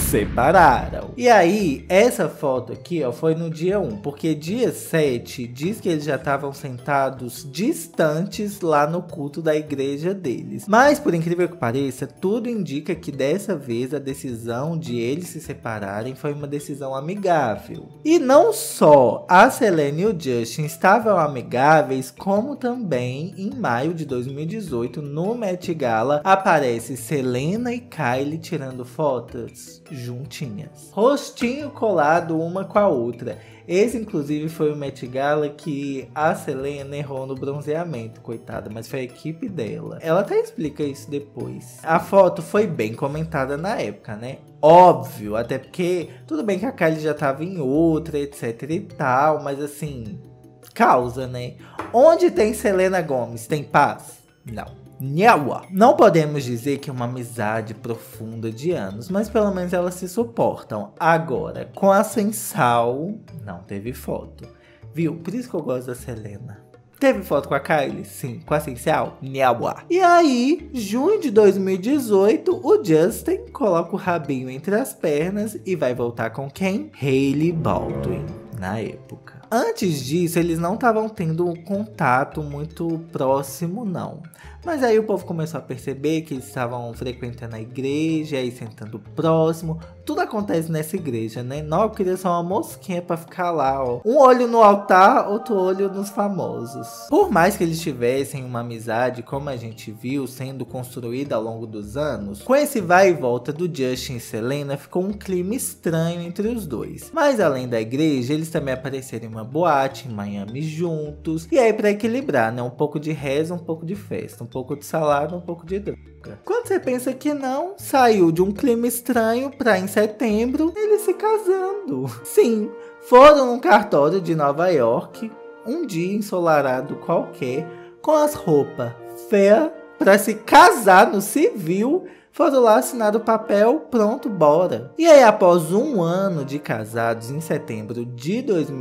separaram. E aí, essa foto aqui, ó, foi no dia 1, porque dia 7 diz que eles já estavam sentados distantes lá no culto da igreja deles. Mas, por incrível que pareça, tudo indica que dessa vez a decisão de eles se separarem foi uma decisão amigável. E não só a Selena e o Justin estavam amigáveis, como também em maio de 2018, no Met Gala, aparece Selena e Kylie tirando fotos juntinhas, rostinho colado uma com a outra. Esse, inclusive, foi o Met Gala que a Selena errou no bronzeamento, coitada, mas foi a equipe dela. Ela até explica isso depois. A foto foi bem comentada na época, né? Óbvio, até porque tudo bem que a Kylie já tava em outra, etc e tal, mas assim, causa, né? Onde tem Selena Gomez, tem paz? Não. Não podemos dizer que é uma amizade profunda de anos, mas pelo menos elas se suportam. Agora, com a Sensal, não teve foto. Viu? Por isso que eu gosto da Selena. Teve foto com a Kylie? Sim. Com a Sensal? E aí, junho de 2018, o Justin coloca o rabinho entre as pernas e vai voltar com quem? Hailey Baldwin, na época. Antes disso, eles não estavam tendo um contato muito próximo, não. Mas aí o povo começou a perceber que eles estavam frequentando a igreja, aí sentando próximo. Tudo acontece nessa igreja, né? Não, eu queria só uma mosquinha pra ficar lá, ó. Um olho no altar, outro olho nos famosos. Por mais que eles tivessem uma amizade, como a gente viu, sendo construída ao longo dos anos, com esse vai e volta do Justin e Selena, ficou um clima estranho entre os dois. Mas além da igreja, eles também apareceram em uma boate em Miami juntos. E aí, pra equilibrar, né? Um pouco de reza, um pouco de festa. Um pouco de salada, um pouco de droga. Quando você pensa que não, saiu de um clima estranho pra em setembro eles se casando. Sim, foram num cartório de Nova York, um dia ensolarado qualquer, com as roupas feias pra se casar no civil. Foram lá assinar o papel, pronto, bora. E aí, após um ano de casados, em setembro de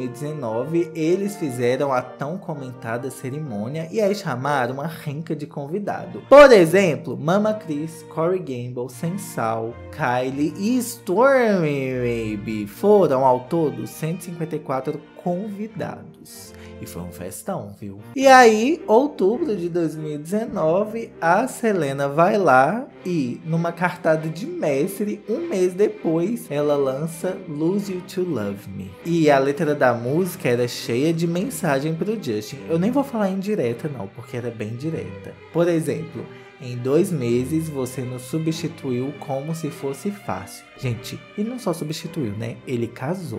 2019, eles fizeram a tão comentada cerimônia e aí chamaram uma renca de convidado. Por exemplo, Mama Chris, Corey Gamble, Sensal, Kylie e Stormy Baby. Foram ao todo 154 convidados. E foi um festão, viu? E aí, outubro de 2019, a Selena vai lá e, numa cartada de mestre, um mês depois, ela lança Lose You to Love Me. E a letra da música era cheia de mensagem pro Justin. Eu nem vou falar em direta não, porque era bem direta. Por exemplo, em 2 meses você nos substituiu como se fosse fácil. Gente, ele não só substituiu, né? Ele casou.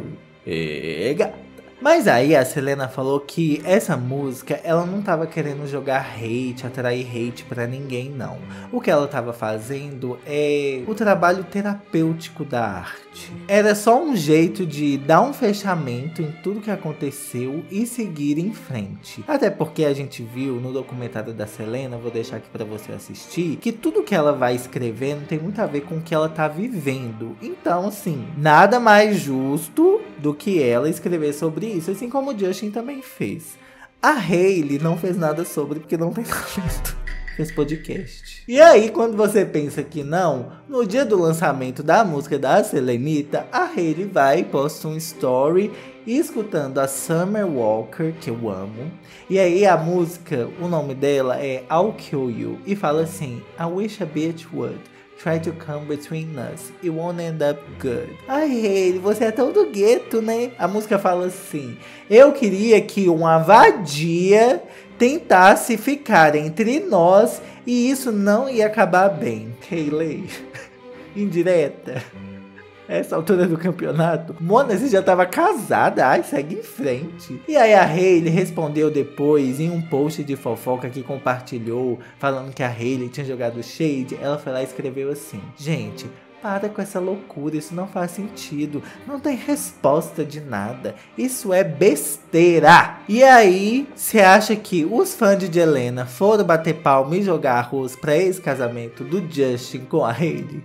Ega! Mas aí a Selena falou que essa música, ela não tava querendo jogar hate, atrair hate pra ninguém não. O que ela tava fazendo é o trabalho terapêutico da arte. Era só um jeito de dar um fechamento em tudo que aconteceu e seguir em frente. Até porque a gente viu no documentário da Selena, vou deixar aqui pra você assistir, que tudo que ela vai escrevendo tem muito a ver com o que ela tá vivendo. Então, assim, nada mais justo do que ela escrever sobre isso, assim como o Justin também fez. A Hailey não fez nada sobre porque não tem talento. Fez podcast. E aí, quando você pensa que não, no dia do lançamento da música da Selenita, a Hailey vai e posta um story escutando a Summer Walker, que eu amo. E aí a música, o nome dela é I'll Kill You, e fala assim: I wish a bitch would try to come between us, it won't end up good. Ai, Hailey, você é tão do gueto, né? A música fala assim: eu queria que uma vadia tentasse ficar entre nós e isso não ia acabar bem. Hailey, indireta. Essa altura do campeonato, Mona, você já tava casada, ai, segue em frente. E aí a Hailey respondeu depois em um post de fofoca que compartilhou, falando que a Hailey tinha jogado shade. Ela foi lá e escreveu assim: gente, para com essa loucura, isso não faz sentido, não tem resposta de nada, isso é besteira. E aí, você acha que os fãs de Helena foram bater palma e jogar arroz pra esse casamento do Justin com a Hailey?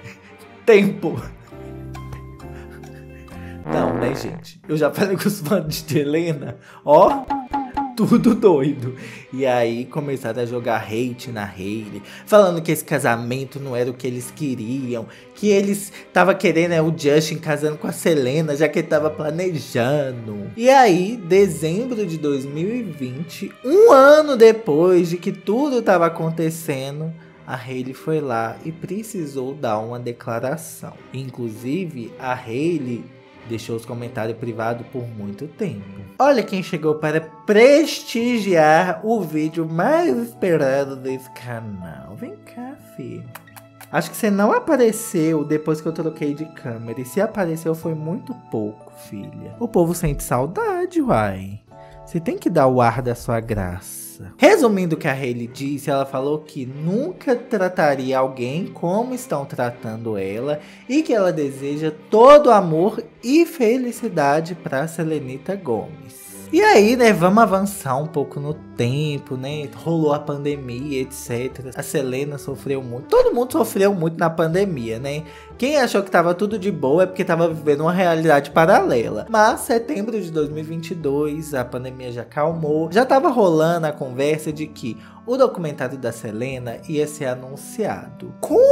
Tempo. Não, né, gente? Eu já falei com os fãs de Helena, ó, tudo doido. E aí começaram a jogar hate na Hailey, falando que esse casamento não era o que eles queriam, que eles estavam querendo o Justin casando com a Selena, já que ele tava planejando. E aí, dezembro de 2020, um ano depois de que tudo tava acontecendo, a Hailey foi lá e precisou dar uma declaração. Inclusive, a Hailey deixou os comentários privados por muito tempo. Olha quem chegou para prestigiar o vídeo mais esperado desse canal. Vem cá, filho. Acho que você não apareceu depois que eu troquei de câmera. E se apareceu foi muito pouco, filha. O povo sente saudade, uai. Você tem que dar o ar da sua graça. Resumindo o que a Hailey disse, ela falou que nunca trataria alguém como estão tratando ela e que ela deseja todo amor e felicidade para Selenita Gomez. E aí, né, vamos avançar um pouco no tempo, né, rolou a pandemia, etc. A Selena sofreu muito, todo mundo sofreu muito na pandemia, né. Quem achou que tava tudo de boa é porque tava vivendo uma realidade paralela. Mas, setembro de 2022, a pandemia já acalmou, já tava rolando a conversa de que o documentário da Selena ia ser anunciado.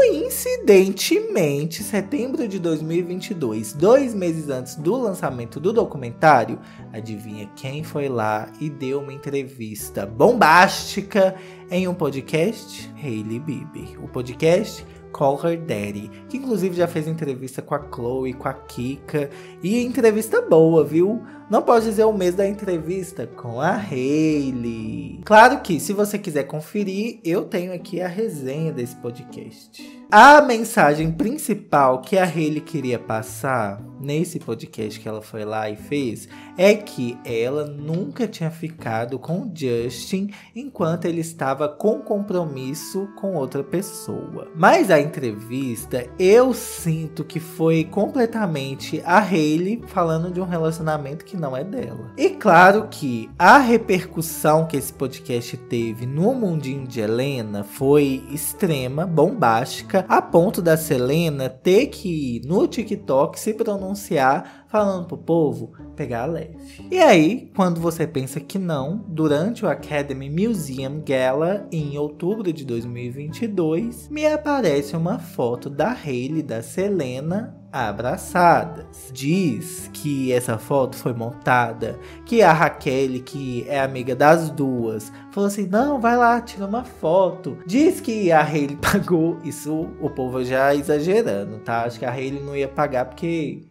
Coincidentemente, setembro de 2022, 2 meses antes do lançamento do documentário, adivinha quem foi lá e deu uma entrevista bombástica em um podcast? Hailey Bieber. O podcast Call Her Daddy, que inclusive já fez entrevista com a Chloe, com a Kika, e entrevista boa, viu? Não pode dizer o mês da entrevista com a Hailey. Claro que, se você quiser conferir, eu tenho aqui a resenha desse podcast. A mensagem principal que a Hailey queria passar nesse podcast que ela foi lá e fez é que ela nunca tinha ficado com o Justin enquanto ele estava com compromisso com outra pessoa. Mas a entrevista, eu sinto que foi completamente a Hailey falando de um relacionamento que não é dela. E claro que a repercussão que esse podcast teve no mundinho de Helena foi extrema, bombástica, a ponto da Selena ter que ir no TikTok se pronunciar, falando pro povo pegar leve. E aí, quando você pensa que não, durante o Academy Museum Gala, em outubro de 2022, me aparece uma foto da Hailey e da Selena abraçadas. Diz que essa foto foi montada, que a Raquel, que é amiga das duas, falou assim, não, vai lá, tira uma foto. Diz que a Hailey pagou, isso o povo já exagerando, tá? Acho que a Hailey não ia pagar porque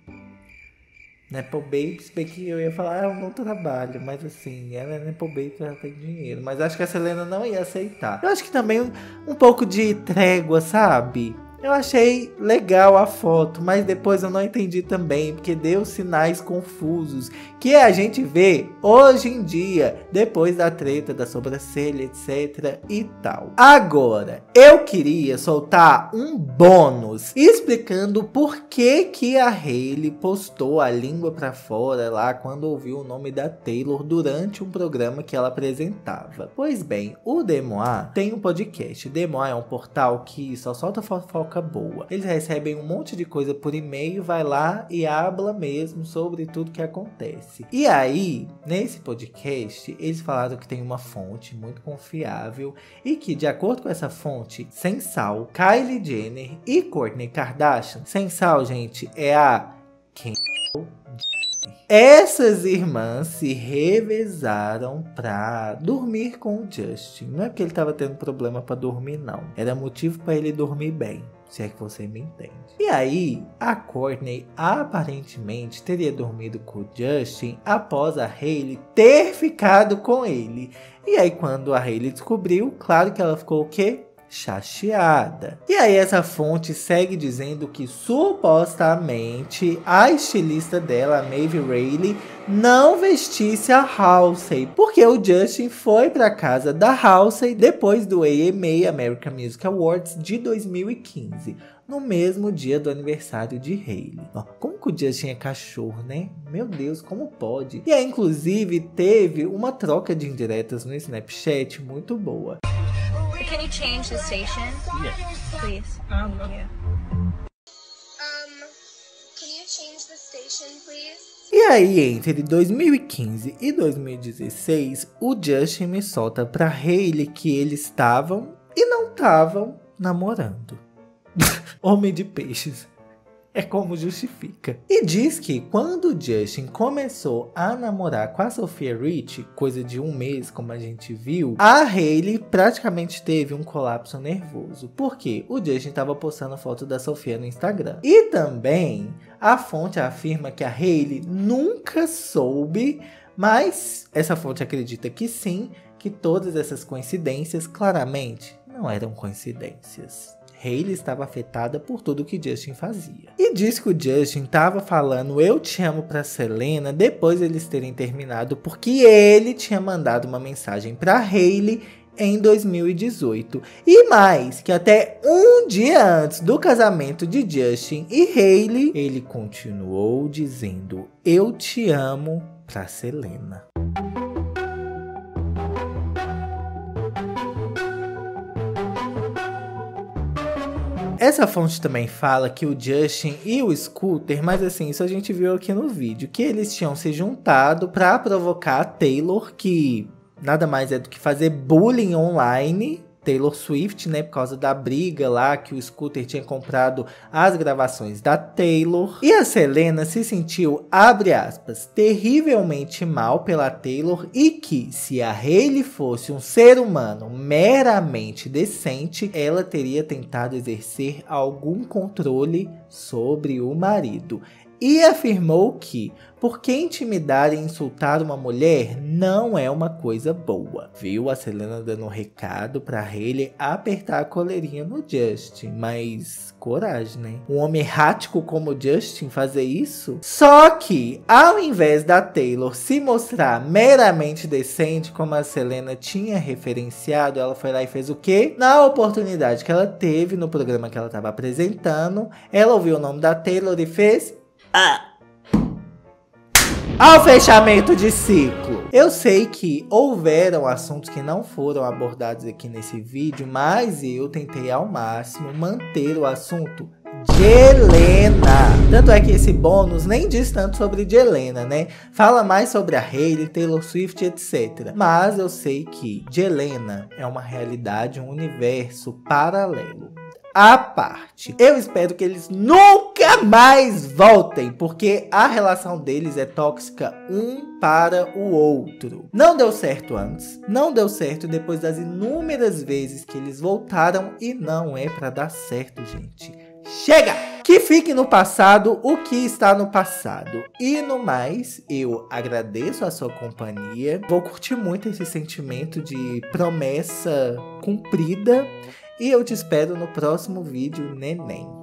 Nepo Baby, se bem que eu ia falar, eu não trabalho, mas assim, ela é Nepo Baby, ela tem dinheiro. Mas acho que a Selena não ia aceitar. Eu acho que também um pouco de trégua, sabe? Eu achei legal a foto, mas depois eu não entendi também, porque deu sinais confusos que a gente vê hoje em dia, depois da treta da sobrancelha, etc e tal. Agora, eu queria soltar um bônus explicando por que a Hailey postou a língua pra fora lá quando ouviu o nome da Taylor durante um programa que ela apresentava. Pois bem, o Demois tem um podcast. Demois é um portal que só solta fofoca boa. Eles recebem um monte de coisa por e-mail, vai lá e habla mesmo sobre tudo que acontece. E aí, nesse podcast, eles falaram que tem uma fonte muito confiável e que, de acordo com essa fonte, Sensal, Kylie Jenner e Kourtney Kardashian, Sensal, gente, é a Kendall Jenner. Essas irmãs se revezaram pra dormir com o Justin. Não é porque ele tava tendo problema pra dormir, não. Era motivo pra ele dormir bem, se é que você me entende. E aí, a Kourtney aparentemente teria dormido com o Justin após a Hailey ter ficado com ele. E aí, quando a Hailey descobriu, claro que ela ficou o quê? Chateada. E aí essa fonte segue dizendo que supostamente a estilista dela, a Maeve Reilly, não vestisse a Halsey, porque o Justin foi para casa da Halsey depois do AMA, American Music Awards, de 2015, no mesmo dia do aniversário de Hailey. Como que o Justin é cachorro, né? Meu Deus, como pode? E aí, inclusive, teve uma troca de indiretas no Snapchat muito boa. Can you change the station? Yeah. Please. Thank you. Can you change the station, please? E aí, entre 2015 e 2016, o Justin me solta pra Hailey que eles estavam e não estavam namorando. Homem de peixes. É como justifica. E diz que quando o Justin começou a namorar com a Sofia Richie, coisa de 1 mês, como a gente viu, a Hailey praticamente teve um colapso nervoso. Porque o Justin estava postando foto da Sofia no Instagram. E também a fonte afirma que a Hailey nunca soube, mas essa fonte acredita que sim, que todas essas coincidências claramente não eram coincidências. Hailey estava afetada por tudo que Justin fazia. E diz que o Justin estava falando eu te amo pra Selena depois eles terem terminado porque ele tinha mandado uma mensagem pra Hailey em 2018. E mais, que até um dia antes do casamento de Justin e Hailey, ele continuou dizendo eu te amo pra Selena. Essa fonte também fala que o Justin e o Scooter, mas assim, isso a gente viu aqui no vídeo, que eles tinham se juntado pra provocar a Taylor, que nada mais é do que fazer bullying online, Taylor Swift, né, por causa da briga lá que o Scooter tinha comprado as gravações da Taylor. E a Selena se sentiu, abre aspas, terrivelmente mal pela Taylor e que se a Hailey fosse um ser humano meramente decente, ela teria tentado exercer algum controle sobre o marido. E afirmou que, porque intimidar e insultar uma mulher não é uma coisa boa. Viu a Selena dando um recado pra Hailey apertar a coleirinha no Justin. Mas coragem, né? Um homem errático como o Justin fazer isso? Só que, ao invés da Taylor se mostrar meramente decente, como a Selena tinha referenciado, ela foi lá e fez o quê? Na oportunidade que ela teve no programa que ela estava apresentando, ela ouviu o nome da Taylor e fez... ao fechamento de ciclo. Eu sei que houveram assuntos que não foram abordados aqui nesse vídeo, mas eu tentei ao máximo manter o assunto de Helena. Tanto é que esse bônus nem diz tanto sobre de Helena, né? Fala mais sobre a Hailey, Taylor Swift, etc. Mas eu sei que de Helena é uma realidade, um universo paralelo. À parte. Eu espero que eles nunca mais voltem, porque a relação deles é tóxica um para o outro. Não deu certo antes, não deu certo depois das inúmeras vezes que eles voltaram e não é pra dar certo, gente. Chega! Que fique no passado o que está no passado. E no mais, eu agradeço a sua companhia. Vou curtir muito esse sentimento de promessa cumprida. E eu te espero no próximo vídeo, neném.